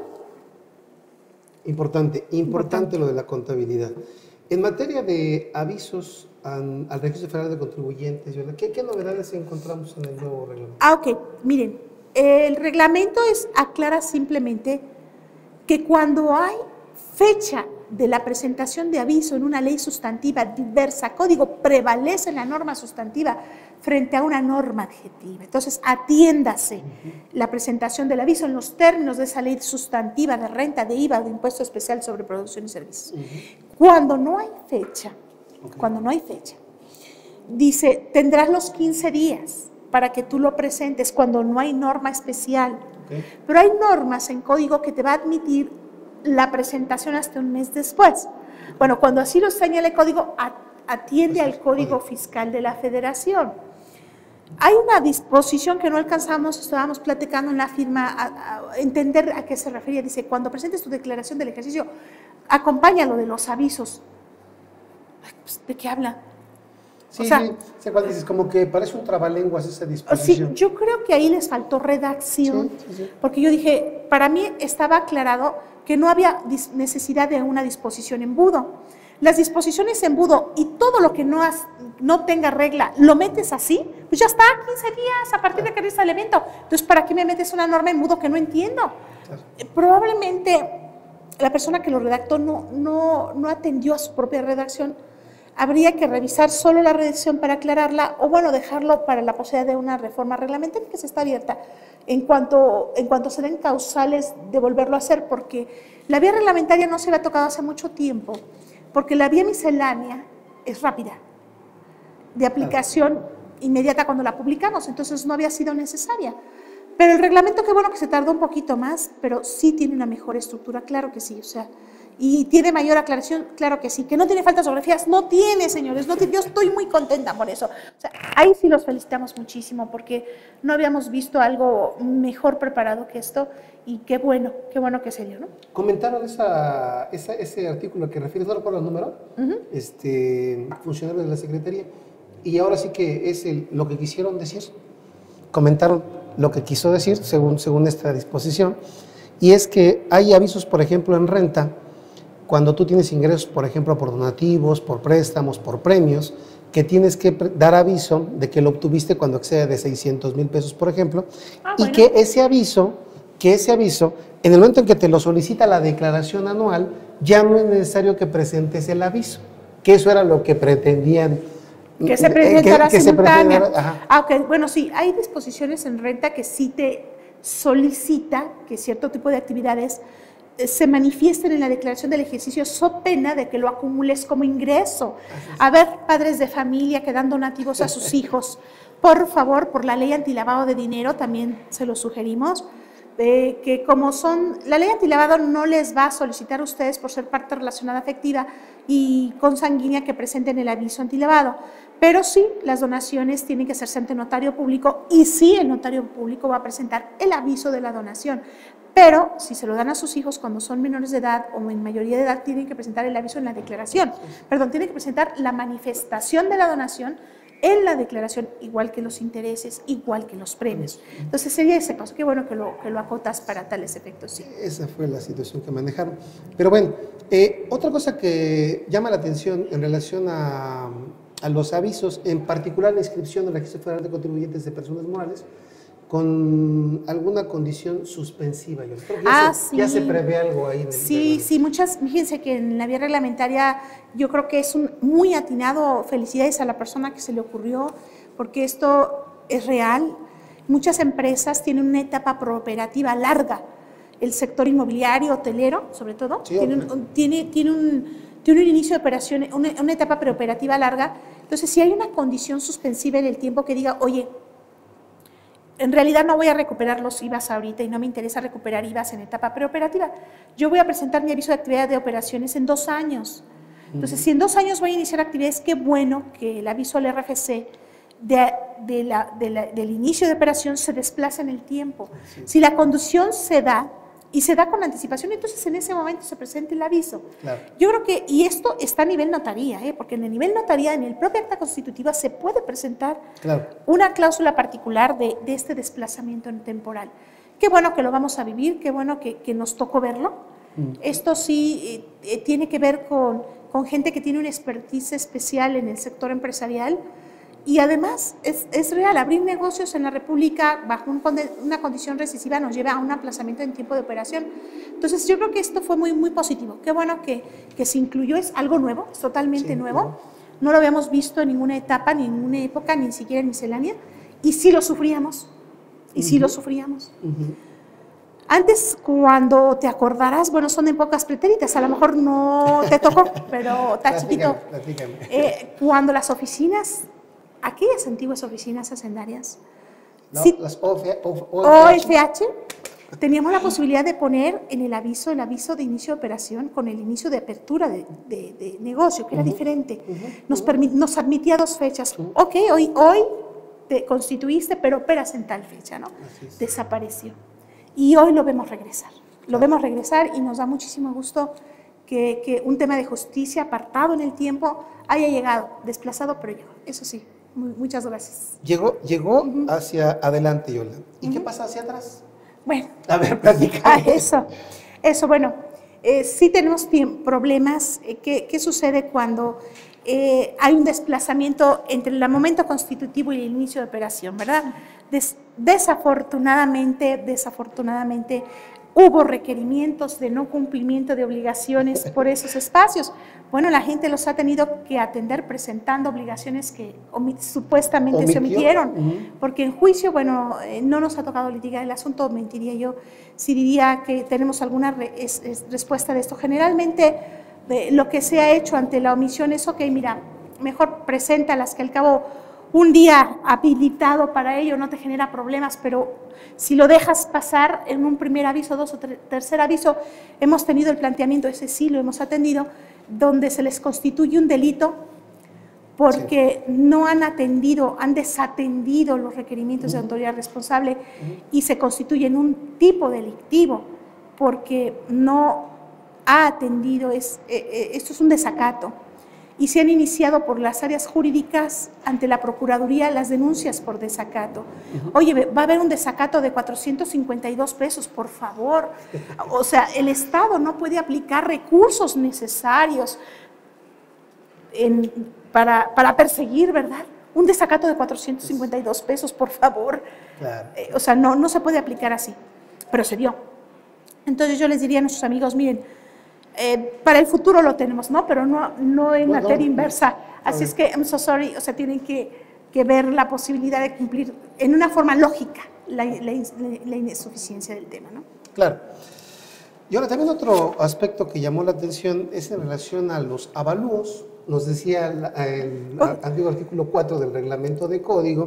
Importante, importante, importante. Lo de la contabilidad. En materia de avisos al, al Registro Federal de Contribuyentes, ¿verdad? ¿Qué, ¿Qué novedades encontramos en el nuevo reglamento?
Ah, ok. Miren, el reglamento es, aclara simplemente que cuando hay fecha de la presentación de aviso en una ley sustantiva diversa, código, prevalece la norma sustantiva frente a una norma adjetiva. Entonces, atiéndase uh-huh. la presentación del aviso en los términos de esa ley sustantiva de renta, de I V A, de impuesto especial sobre producción y servicios. Uh-huh. Cuando no hay fecha, okay. cuando no hay fecha, dice, tendrás los quince días para que tú lo presentes cuando no hay norma especial. Okay. Pero hay normas en código que te va a admitir la presentación hasta un mes después. Bueno, cuando así lo señala el código, atiende al Código Fiscal de la Federación. Hay una disposición que no alcanzamos, estábamos platicando en la firma, a, a entender a qué se refería. Dice, cuando presentes tu declaración del ejercicio, acompáñalo de los avisos. Pues, ¿de qué habla?
Sí,
o sea,
sí, sé cuál dices, como que parece un trabalenguas esa disposición.
Sí, yo creo que ahí les faltó redacción, sí, sí, sí. Porque yo dije, para mí estaba aclarado que no había necesidad de una disposición embudo. Las disposiciones embudo y todo lo que no, has, no tenga regla, lo metes así, pues ya está, quince días a partir de que realiza el evento. Entonces, ¿para qué me metes una norma embudo que no entiendo? Claro. Eh, probablemente la persona que lo redactó no, no, no atendió a su propia redacción. Habría que revisar solo la redacción para aclararla o, bueno, dejarlo para la posibilidad de una reforma reglamentaria que se está abierta en cuanto, en cuanto se den causales de volverlo a hacer, porque la vía reglamentaria no se había tocado hace mucho tiempo, porque la vía miscelánea es rápida, de aplicación inmediata cuando la publicamos, entonces no había sido necesaria. Pero el reglamento, qué bueno que se tardó un poquito más, pero sí tiene una mejor estructura, claro que sí, o sea, y tiene mayor aclaración, claro que sí. Que no tiene faltas ortográficas, no tiene, señores, no tiene, yo estoy muy contenta por eso. O sea, ahí sí los felicitamos muchísimo, porque no habíamos visto algo mejor preparado que esto, y qué bueno, qué bueno que se dio, ¿no?
Comentaron esa, esa, ese artículo que refieres, no recuerdo el número, uh-huh. este, funcionarios de la Secretaría, y ahora sí que es el, lo que quisieron decir. Comentaron lo que quiso decir, según, según esta disposición, y es que hay avisos, por ejemplo, en renta, cuando tú tienes ingresos, por ejemplo, por donativos, por préstamos, por premios, que tienes que dar aviso de que lo obtuviste cuando excede de seiscientos mil pesos, por ejemplo, ah, y bueno. que ese aviso, que ese aviso, en el momento en que te lo solicita la declaración anual, ya no es necesario que presentes el aviso, que eso era lo que pretendían.
Que se presentara que, que simultánea. Se ah, okay. Bueno, sí, hay disposiciones en renta que sí te solicita que cierto tipo de actividades se manifiesten en la declaración del ejercicio, so pena de que lo acumules como ingreso. A ver, padres de familia que dan donativos a sus hijos, por favor, por la ley antilavado de dinero, también se lo sugerimos, eh, que como son, la ley antilavado no les va a solicitar a ustedes por ser parte relacionada afectiva y consanguínea que presenten el aviso antilavado, pero sí, las donaciones tienen que hacerse ante notario público y sí, el notario público va a presentar el aviso de la donación. Pero si se lo dan a sus hijos cuando son menores de edad o en mayoría de edad, tienen que presentar el aviso en la declaración. Perdón, tienen que presentar la manifestación de la donación en la declaración, igual que los intereses, igual que los premios. Entonces sería ese paso. Qué bueno que lo, que lo acotas para tales efectos. Sí.
Esa fue la situación que manejaron. Pero bueno, eh, otra cosa que llama la atención en relación a, a los avisos, en particular la inscripción en el Registro Federal de Contribuyentes de Personas Morales, con alguna condición suspensiva. Yo creo que ya, ah, se, sí. ya se prevé algo ahí. En el
sí, sí, muchas, fíjense que en la vía reglamentaria yo creo que es un muy atinado, felicidades a la persona que se le ocurrió, porque esto es real. Muchas empresas tienen una etapa preoperativa larga, el sector inmobiliario, hotelero, sobre todo, sí, tiene, un, tiene, tiene, un, tiene un inicio de operaciones, una, una etapa preoperativa larga. Entonces, si hay una condición suspensiva en el tiempo que diga, oye, en realidad no voy a recuperar los I V As ahorita y no me interesa recuperar I V As en etapa preoperativa. Yo voy a presentar mi aviso de actividad de operaciones en dos años. Entonces, si en dos años voy a iniciar actividades, qué bueno que el aviso al R F C de, de la, de la, del inicio de operación se desplaza en el tiempo. Sí. Si la conducción se da y se da con anticipación, entonces en ese momento se presenta el aviso. Claro. Yo creo que, y esto está a nivel notaría, ¿eh? Porque en el nivel notaría, en el propio acta constitutiva, se puede presentar claro. una cláusula particular de, de este desplazamiento temporal. Qué bueno que lo vamos a vivir, qué bueno que, que nos tocó verlo. Mm. Esto sí eh, tiene que ver con, con gente que tiene una expertise especial en el sector empresarial. Y además es, es real, abrir negocios en la República bajo un, una condición recesiva nos lleva a un aplazamiento en tiempo de operación. Entonces yo creo que esto fue muy, muy positivo. Qué bueno que, que se incluyó, es algo nuevo, es totalmente sí, nuevo. Claro. No lo habíamos visto en ninguna etapa, ni en ninguna época, ni siquiera en miscelánea. Y sí lo sufríamos, y uh-huh. sí lo sufríamos. Uh-huh. Antes, cuando te acordarás, bueno, son épocas pretéritas, a lo mejor no te tocó, pero está chiquito. Platícame. Eh, cuando las oficinas... aquellas antiguas oficinas hacendarias,
no,
sí,
las O F
H, teníamos la posibilidad de poner en el aviso, el aviso de inicio de operación con el inicio de apertura de, de, de negocio, que uh-huh. era diferente. Uh-huh. Nos, permit, nos admitía dos fechas. Uh-huh. Ok, hoy, hoy te constituiste, pero operas en tal fecha, ¿no? Desapareció. Y hoy lo vemos regresar. Lo vemos regresar y nos da muchísimo gusto que, que un tema de justicia apartado en el tiempo haya llegado, desplazado, pero llegó. Eso sí, muy, muchas gracias.
Llegó, llegó uh-huh. hacia adelante, Yolanda. ¿Y uh-huh. qué pasa hacia atrás?
Bueno.
A ver, platica.
Ah, eso, eso, bueno, eh, sí tenemos problemas. Eh, ¿qué, ¿Qué sucede cuando eh, hay un desplazamiento entre el momento constitutivo y el inicio de operación, verdad? Des, desafortunadamente, desafortunadamente, hubo requerimientos de no cumplimiento de obligaciones por esos espacios. Bueno, la gente los ha tenido que atender presentando obligaciones que omit, supuestamente ¿Omitió? se omitieron, uh-huh. porque en juicio, bueno, eh, no nos ha tocado litigar el asunto, mentiría yo si diría que tenemos alguna re, es, es, respuesta de esto. Generalmente, eh, lo que se ha hecho ante la omisión es, ok, mira, mejor preséntalas, que al cabo un día habilitado para ello no te genera problemas, pero si lo dejas pasar en un primer aviso, dos o ter tercer aviso, hemos tenido el planteamiento, ese sí lo hemos atendido, donde se les constituye un delito porque sí. no han atendido, han desatendido los requerimientos uh-huh. de autoridad responsable uh-huh. y se constituye en un tipo delictivo porque no ha atendido, es, eh, esto es un desacato. Y se han iniciado por las áreas jurídicas ante la Procuraduría las denuncias por desacato. Uh-huh. Oye, va a haber un desacato de cuatrocientos cincuenta y dos pesos, por favor. O sea, el Estado no puede aplicar recursos necesarios en, para, para perseguir, ¿verdad? Un desacato de cuatrocientos cincuenta y dos pesos, por favor. Claro. Eh, o sea, no, no se puede aplicar así, pero se dio. Entonces yo les diría a nuestros amigos, miren, Eh, para el futuro lo tenemos, ¿no? Pero no, no en bueno, materia inversa. Así es que, I'm so sorry, o sea, tienen que, que ver la posibilidad de cumplir en una forma lógica la, la, la insuficiencia del tema, ¿no?
Claro. Y ahora también otro aspecto que llamó la atención es en relación a los avalúos. Nos decía el, el oh. antiguo artículo cuatro del reglamento de código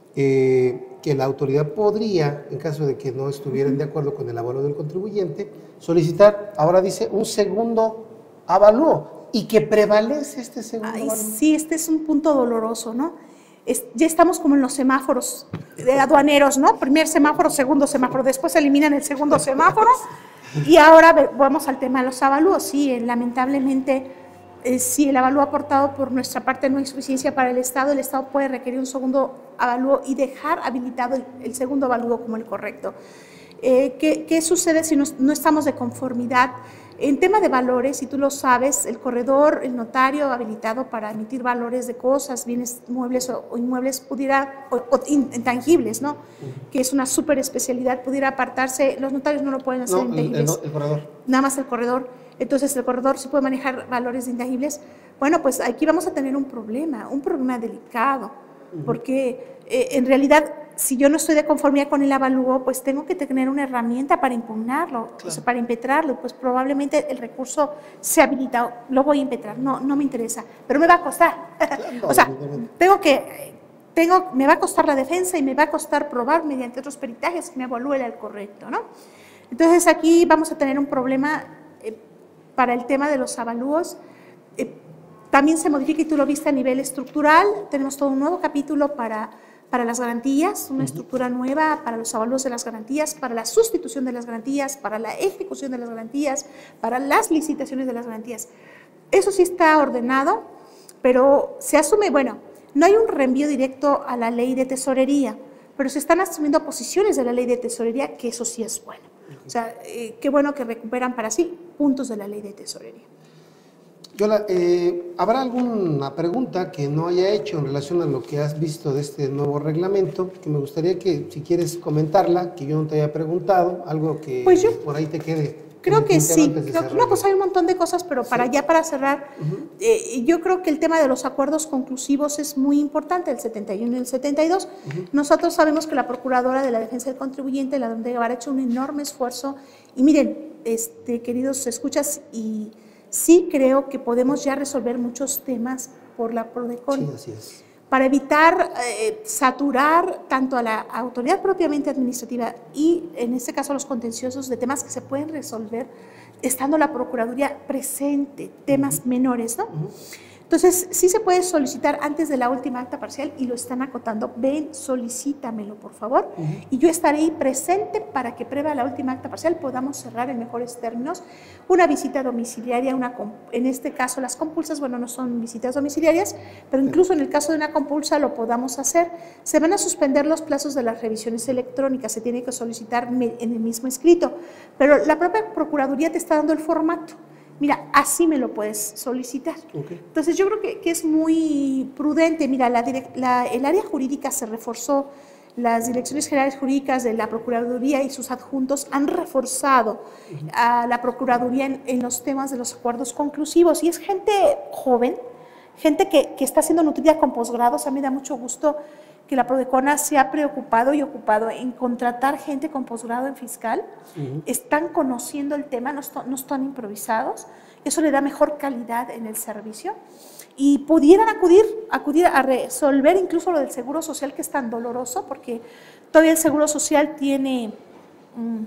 eh, que la autoridad podría, en caso de que no estuvieran de acuerdo con el avalúo del contribuyente, solicitar, ahora dice, un segundo avalúo, y que prevalece este segundo
Ay,
avalúo.
Sí, este es un punto doloroso, ¿no? Es, ya estamos como en los semáforos de aduaneros, ¿no? Primer semáforo, segundo semáforo, después eliminan el segundo semáforo, y ahora vamos al tema de los avalúos. Sí, eh, lamentablemente, eh, si el avalúo aportado por nuestra parte no hay suficiencia para el Estado, el Estado puede requerir un segundo avalúo y dejar habilitado el, el segundo avalúo como el correcto. Eh, ¿qué, ¿Qué sucede si no, no estamos de conformidad? En tema de valores, si tú lo sabes, el corredor, el notario habilitado para emitir valores de cosas, bienes muebles o, o inmuebles, pudiera, o, o intangibles, ¿no? Uh-huh. Que es una súper especialidad, pudiera apartarse, los notarios no lo pueden hacer
no,
intangibles.
El, el, el corredor.
Nada más el corredor. Entonces, el corredor sí puede manejar valores de intangibles. Bueno, pues aquí vamos a tener un problema, un problema delicado, uh-huh. porque eh, en realidad, si yo no estoy de conformidad con el avalúo, pues tengo que tener una herramienta para impugnarlo, claro. o sea, para impetrarlo, pues probablemente el recurso sea habilitado, lo voy a impetrar, no, no me interesa, pero me va a costar. Claro, o sea, tengo que, tengo, me va a costar la defensa y me va a costar probar mediante otros peritajes que me evalúe el correcto, ¿no? Entonces aquí vamos a tener un problema eh, para el tema de los avalúos. Eh, también se modifica, y tú lo viste a nivel estructural, tenemos todo un nuevo capítulo para para las garantías, una uh-huh. estructura nueva para los avalúos de las garantías, para la sustitución de las garantías, para la ejecución de las garantías, para las licitaciones de las garantías. Eso sí está ordenado, pero se asume, bueno, no hay un reenvío directo a la ley de tesorería, pero se están asumiendo posiciones de la ley de tesorería, que eso sí es bueno. Uh-huh. O sea, eh, qué bueno que recuperan para sí puntos de la ley de tesorería.
Yola, eh, ¿habrá alguna pregunta que no haya hecho en relación a lo que has visto de este nuevo reglamento? Que me gustaría que, si quieres comentarla, que yo no te haya preguntado, algo que
pues yo,
por ahí te quede.
Creo que sí, creo que no, pues hay un montón de cosas, pero para sí. ya para cerrar, uh-huh. eh, yo creo que el tema de los acuerdos conclusivos es muy importante, el setenta y uno y el setenta y dos. Uh-huh. Nosotros sabemos que la Procuradora de la Defensa del Contribuyente, la Don Guevara, ha hecho un enorme esfuerzo, y miren, este, queridos escuchas, y sí creo que podemos ya resolver muchos temas por la PRODECON.
Sí, así es.
Para evitar eh, saturar tanto a la autoridad propiamente administrativa y, en este caso, a los contenciosos de temas que se pueden resolver estando la Procuraduría presente, temas uh-huh. menores, ¿no? Uh-huh. Entonces, sí se puede solicitar antes de la última acta parcial y lo están acotando. Ven, solicítamelo, por favor. Uh-huh. Y yo estaré ahí presente para que previa la última acta parcial podamos cerrar en mejores términos una visita domiciliaria, una, en este caso las compulsas, bueno, no son visitas domiciliarias, pero incluso en el caso de una compulsa lo podamos hacer. Se van a suspender los plazos de las revisiones electrónicas, se tiene que solicitar en el mismo escrito, pero la propia Procuraduría te está dando el formato. Mira, así me lo puedes solicitar. Okay. Entonces, yo creo que, que es muy prudente. Mira, la direct, la, el área jurídica se reforzó, las direcciones generales jurídicas de la Procuraduría y sus adjuntos han reforzado uh-huh. a la Procuraduría en, en los temas de los acuerdos conclusivos. Y es gente joven, gente que, que está siendo nutrida con posgrados. A mí me da mucho gusto que la Prodecona se ha preocupado y ocupado en contratar gente con posgrado en fiscal. Uh-huh. Están conociendo el tema, no, no están improvisados. Eso le da mejor calidad en el servicio. Y pudieran acudir, acudir a resolver incluso lo del Seguro Social, que es tan doloroso, porque todavía el Seguro Social tiene um,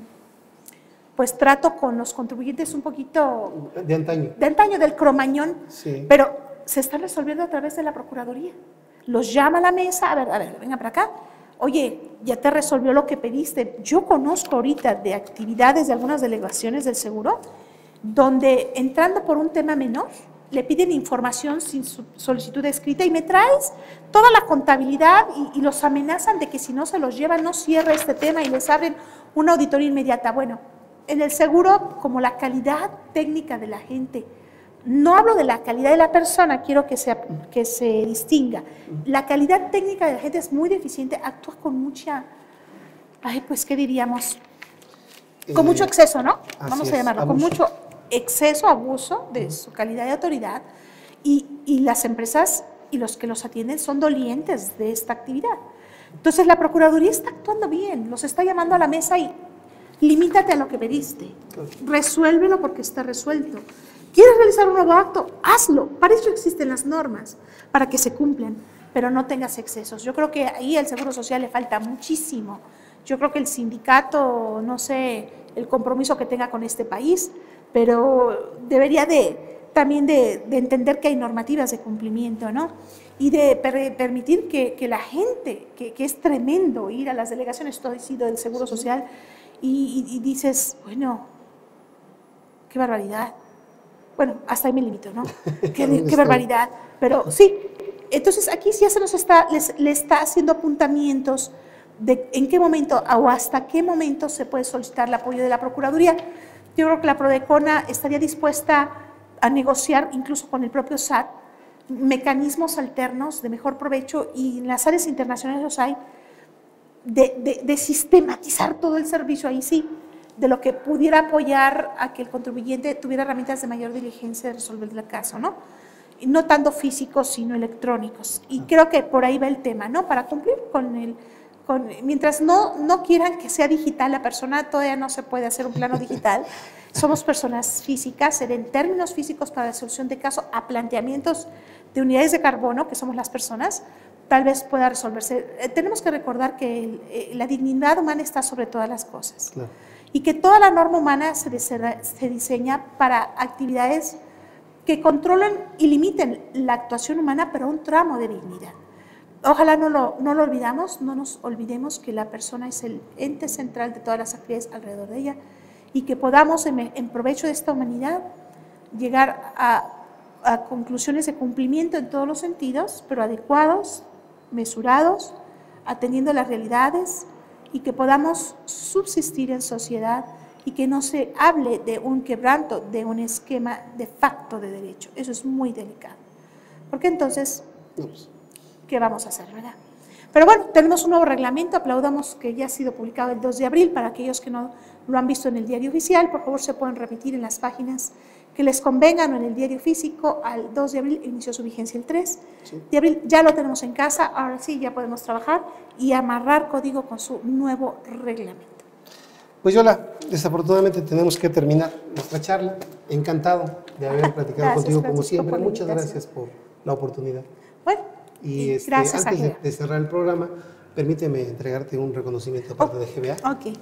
pues trato con los contribuyentes un poquito…
De antaño.
De antaño, del cromañón, sí. Pero se está resolviendo a través de la Procuraduría. Los llama a la mesa, a ver, a ver, venga para acá. Oye, ya te resolvió lo que pediste. Yo conozco ahorita de actividades de algunas delegaciones del seguro, donde entrando por un tema menor, le piden información sin su solicitud escrita y me traes toda la contabilidad y, y los amenazan de que si no se los llevan, no cierra este tema y les abren una auditoría inmediata. Bueno, en el seguro, como la calidad técnica de la gente, no hablo de la calidad de la persona, quiero que, sea, que se distinga. La calidad técnica de la gente es muy deficiente, actúa con mucha, ay, pues, ¿qué diríamos? Con eh, mucho exceso, ¿no? Vamos a llamarlo, abuso. Con mucho exceso, abuso de uh-huh. su calidad de autoridad. Y, y las empresas y los que los atienden son dolientes de esta actividad. Entonces, la Procuraduría está actuando bien, los está llamando a la mesa y limítate a lo que pediste, resuélvelo porque está resuelto. ¿Quieres realizar un nuevo acto? Hazlo. Para eso existen las normas, para que se cumplan, pero no tengas excesos. Yo creo que ahí al Seguro Social le falta muchísimo. Yo creo que el sindicato, no sé, el compromiso que tenga con este país, pero debería de, también de, de entender que hay normativas de cumplimiento, ¿no? Y de per, permitir que, que la gente, que, que es tremendo ir a las delegaciones, todo ha sido del Seguro Social, y, y, y dices, bueno, qué barbaridad. Bueno, hasta ahí me limito, ¿no? Qué, qué barbaridad. Pero sí, entonces aquí ya se nos está, les, le está haciendo apuntamientos de en qué momento o hasta qué momento se puede solicitar el apoyo de la Procuraduría. Yo creo que la Prodecona estaría dispuesta a negociar incluso con el propio S A T mecanismos alternos de mejor provecho, y en las áreas internacionales los hay, de, de, de sistematizar todo el servicio ahí sí, de lo que pudiera apoyar a que el contribuyente tuviera herramientas de mayor diligencia de resolver el caso, ¿no? Y no tanto físicos, sino electrónicos. Y creo que por ahí va el tema, ¿no? Para cumplir con el… Con, mientras no, no quieran que sea digital la persona, todavía no se puede hacer un plano digital. Somos personas físicas, en términos físicos para la solución de caso, a planteamientos de unidades de carbono, que somos las personas, tal vez pueda resolverse. Eh, tenemos que recordar que el, eh, la dignidad humana está sobre todas las cosas. Claro. Y que toda la norma humana se, se diseña para actividades que controlen y limiten la actuación humana, pero un tramo de dignidad. Ojalá no lo, no lo olvidamos, no nos olvidemos que la persona es el ente central de todas las actividades alrededor de ella, y que podamos, en, en provecho de esta humanidad, llegar a, a conclusiones de cumplimiento en todos los sentidos, pero adecuados, mesurados, atendiendo las realidades, y que podamos subsistir en sociedad y que no se hable de un quebranto de un esquema de facto de derecho. Eso es muy delicado. Porque entonces, ¿qué vamos a hacer, verdad? Pero bueno, tenemos un nuevo reglamento, aplaudamos que ya ha sido publicado el dos de abril, para aquellos que no lo han visto en el diario oficial, por favor se pueden remitir en las páginas que les convengan o en el diario físico. Al dos de abril inició su vigencia el tres sí. de abril, ya lo tenemos en casa, ahora sí ya podemos trabajar y amarrar código con su nuevo reglamento.
Pues Yola, desafortunadamente tenemos que terminar nuestra charla. Encantado de haber platicado gracias, contigo como siempre. Muchas gracias por la oportunidad.
Bueno,
y este, gracias, antes de, de cerrar el programa, permíteme entregarte un reconocimiento de parte oh, de G B A.
Ok.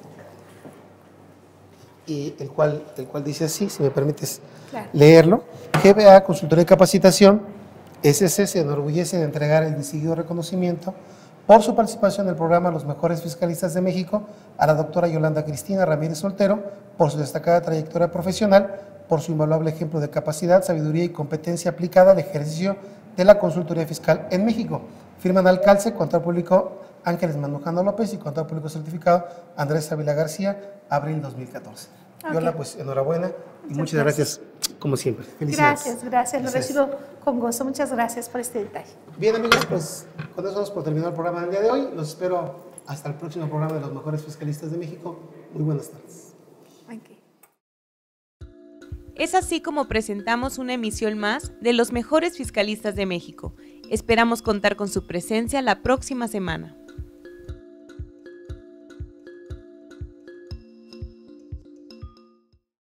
Y el cual, el cual dice así, si me permites claro. leerlo. G B A Consultoría y Capacitación S C se enorgullece de entregar el distinguido reconocimiento por su participación en el programa Los Mejores Fiscalistas de México a la doctora Yolanda Cristina Ramírez Soltero por su destacada trayectoria profesional, por su invaluable ejemplo de capacidad, sabiduría y competencia aplicada al ejercicio de la consultoría fiscal en México. Firman al calce contador público Ángeles Mandujano López y contador público certificado Andrés Ávila García, abril dos mil catorce. Okay. Yola, pues enhorabuena y muchas, muchas gracias. gracias, como siempre. Felicidades.
Gracias, gracias, lo recibo con gozo. Muchas gracias por este detalle.
Bien, amigos, pues con eso vamos por terminar el programa del día de hoy. Los espero hasta el próximo programa de Los Mejores Fiscalistas de México. Muy buenas tardes.
Okay.
Es así como presentamos una emisión más de Los Mejores Fiscalistas de México. Esperamos contar con su presencia la próxima semana.